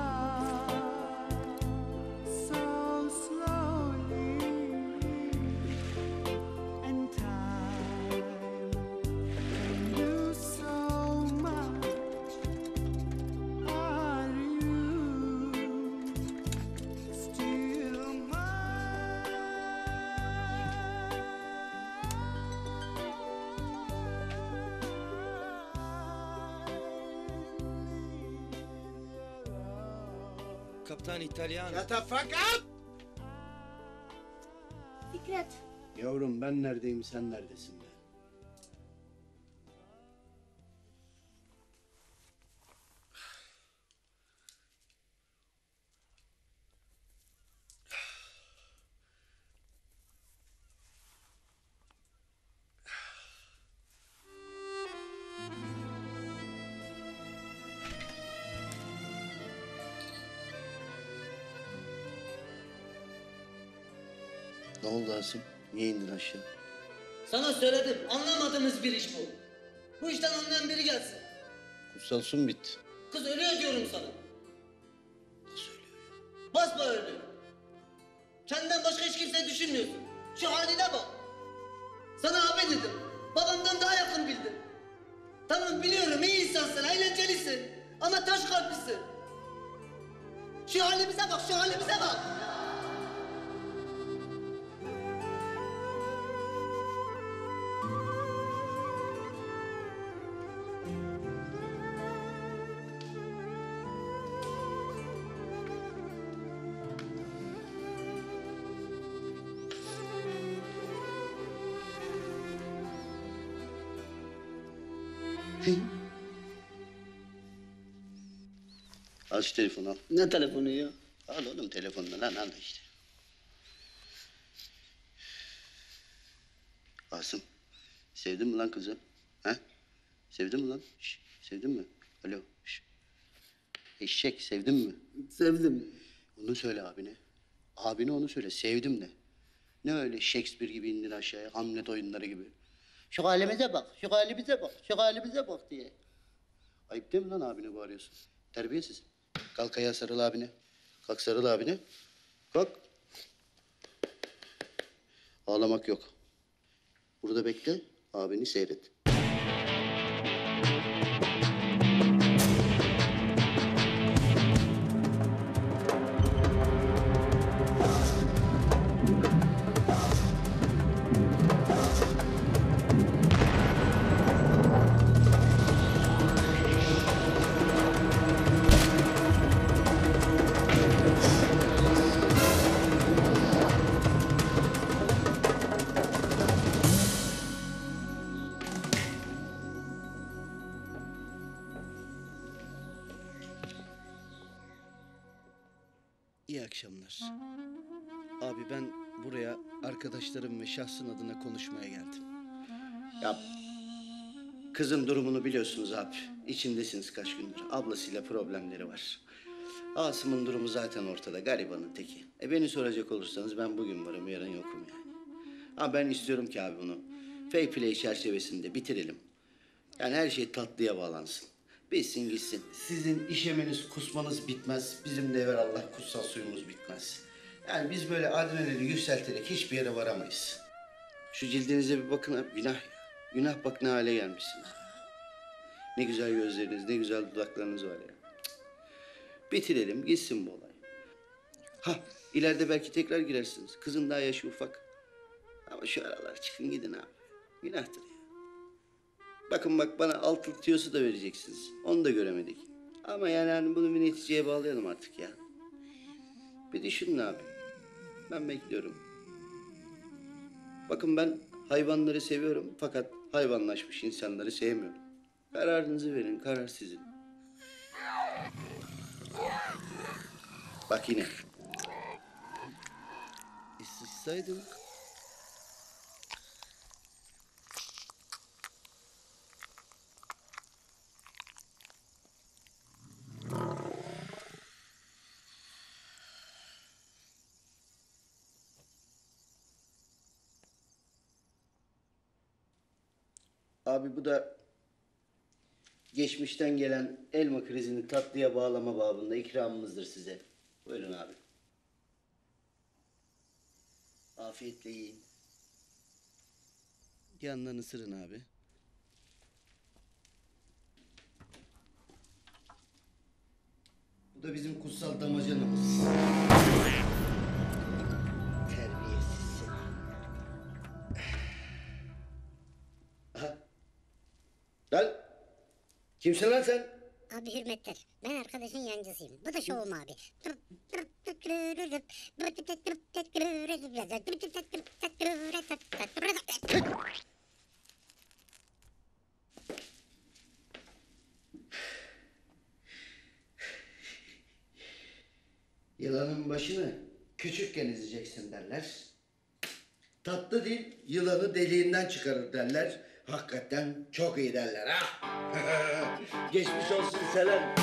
Kaptan İtalyan. Shut the fuck up! Fikret. Yavrum ben neredeyim sen neredesin be? Ne oldu Asım? Niye indin aşağı? Sana söyledim. Anlamadığımız bir iş bu. Bu işten anlayan biri gelsin. Kutsal su mu bitti? Kız ölüyor diyorum sana. Nasıl ölüyor ya? Basma ölüyor. Kendinden başka hiç kimseyi düşünmüyorsun. Şu haline bak. Sana abi dedim. Babamdan daha yakın bildim. Tamam biliyorum iyi insansın, eğlencelisin. Ama taş kalplisin. Şu halimize bak, şu halimize bak. Al şu telefonu al. Ne telefonu ya? Al oğlum telefonunu lan al işte. Asım, sevdin mi lan kızı? Ha? Sevdin mi lan? Şş, sevdin mi? Alo. Şş. Eşek sevdin mi? Sevdim. Onu söyle abine. Abine onu söyle. Sevdim de. Ne öyle Shakespeare gibi indin aşağıya, Hamlet oyunları gibi. Şu halimize bak, şu halimize bak, şu halimize bak diye. Ayıp değil mi lan abine bağırıyorsun? Terbiyesiz. Kalk ayağa sarıl abine. Kalk sarıl abine. Kalk. Ağlamak yok. Burada bekle, abini seyret. İyi akşamlar. Abi ben buraya arkadaşlarım ve şahsın adına konuşmaya geldim. Ya kızın durumunu biliyorsunuz abi. İçindesiniz kaç gündür. Ablasıyla problemleri var. Asım'ın durumu zaten ortada. Garibanın teki. Beni soracak olursanız ben bugün varım, yarın yokum yani. Ama ben istiyorum ki abi bunu fair play çerçevesinde bitirelim. Yani her şey tatlıya bağlansın. Bitsin gitsin. Sizin işemeniz, kusmanız bitmez. Bizim de evvelallah kutsal suyumuz bitmez. Yani biz böyle adrenalini yükselterek hiçbir yere varamayız. Şu cildinize bir bakın abi. Günah ya. Günah bak ne hale gelmişsin. Ne güzel gözleriniz, ne güzel dudaklarınız var ya. Cık. Bitirelim, gitsin bu olay. Ha, ileride belki tekrar girersiniz. Kızın daha yaşı ufak. Ama şu aralar çıkın gidin abi. Günahtır ya. Bakın bak bana altın tüyosu da vereceksiniz. Onu da göremedik. Ama yani hani bunu bir neticeye bağlayalım artık ya. Bir düşünün abi. Ben bekliyorum. Bakın ben hayvanları seviyorum fakat hayvanlaşmış insanları sevmiyorum. Kararınızı verin, karar sizin. Bak yine. Sıçsaydın. Abi bu da geçmişten gelen elma krizini tatlıya bağlama babında ikramımızdır size. Buyurun abi. Afiyetle yiyin. Yanından ısırın abi. Bu da bizim kutsal damacanımız. Terbiyesiz seni. Aha. Lan! Kimsin lan sen? Abi hürmetler. Ben arkadaşın yancısıyım. Bu da şovum abi. Yılanın başını küçükken ezeceksin derler. Tatlı dil yılanı deliğinden çıkarır derler. Hakikaten çok iyi derler ha. Geçmiş olsun selam.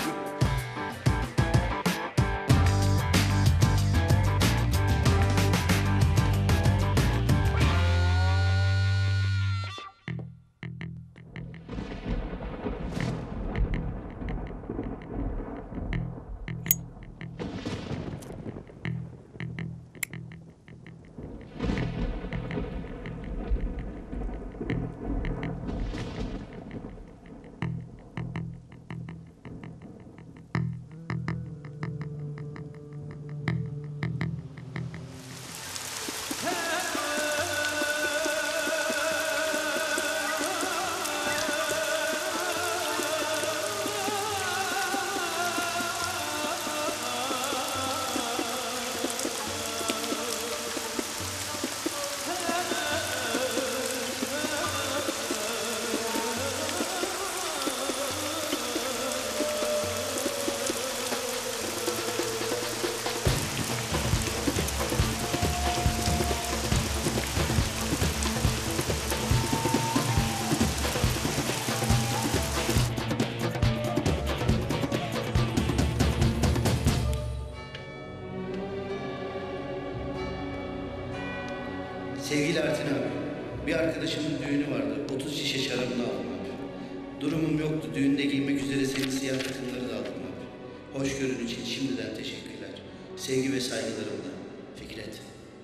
Sevgili Artin abi, bir arkadaşımın düğünü vardı. 30 şişe şarabını aldım abi. Durumum yoktu. Düğünde giymek üzere senin siyah takımları da aldım abi. Hoşgörün için şimdiden teşekkürler. Sevgi ve saygılarımla. Fikret.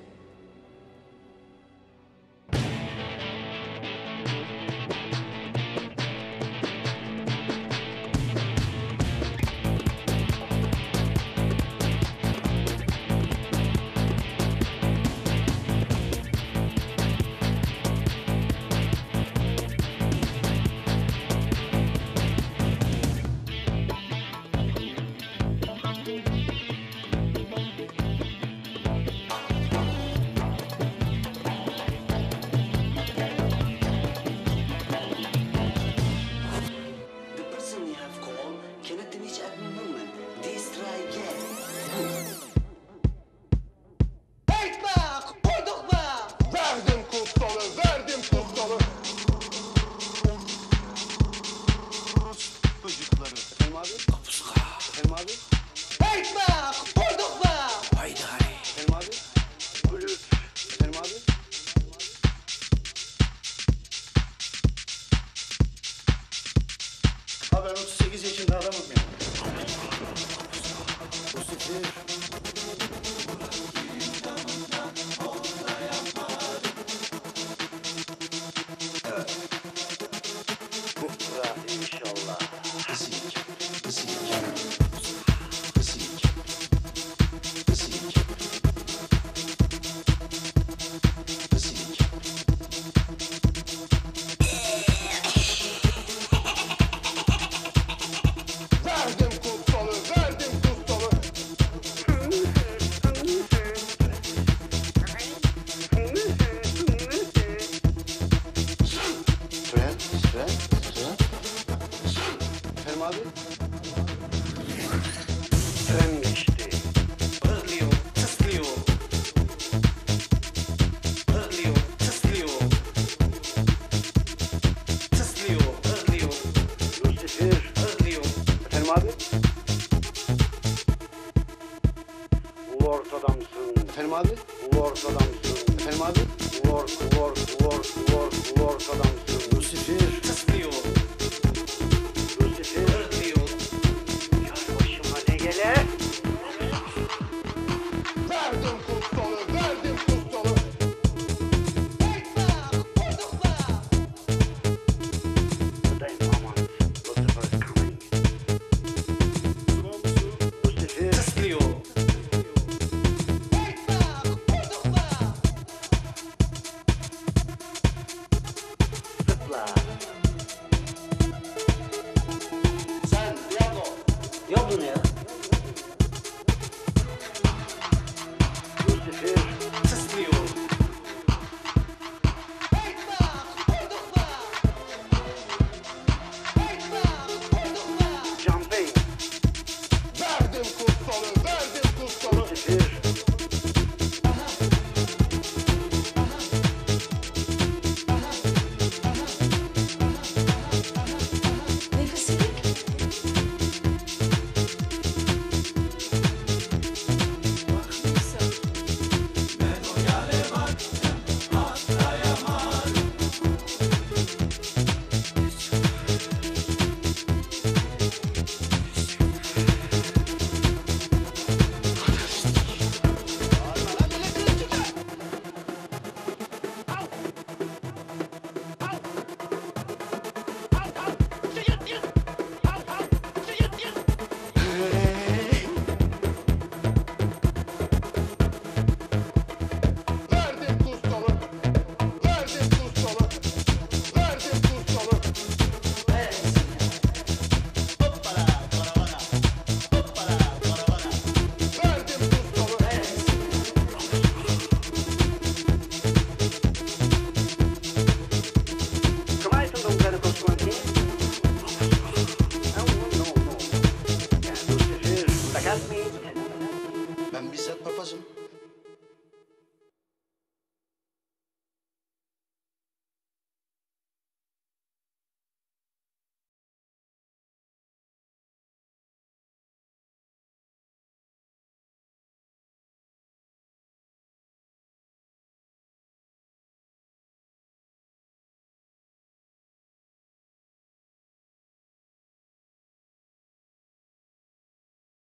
Ben 38 yaşında adamım ya. Efendim abi? Lord adamsın. Efendim abi? Lord adamsın. Lucifer. Lucifer. Ya bu ne ya?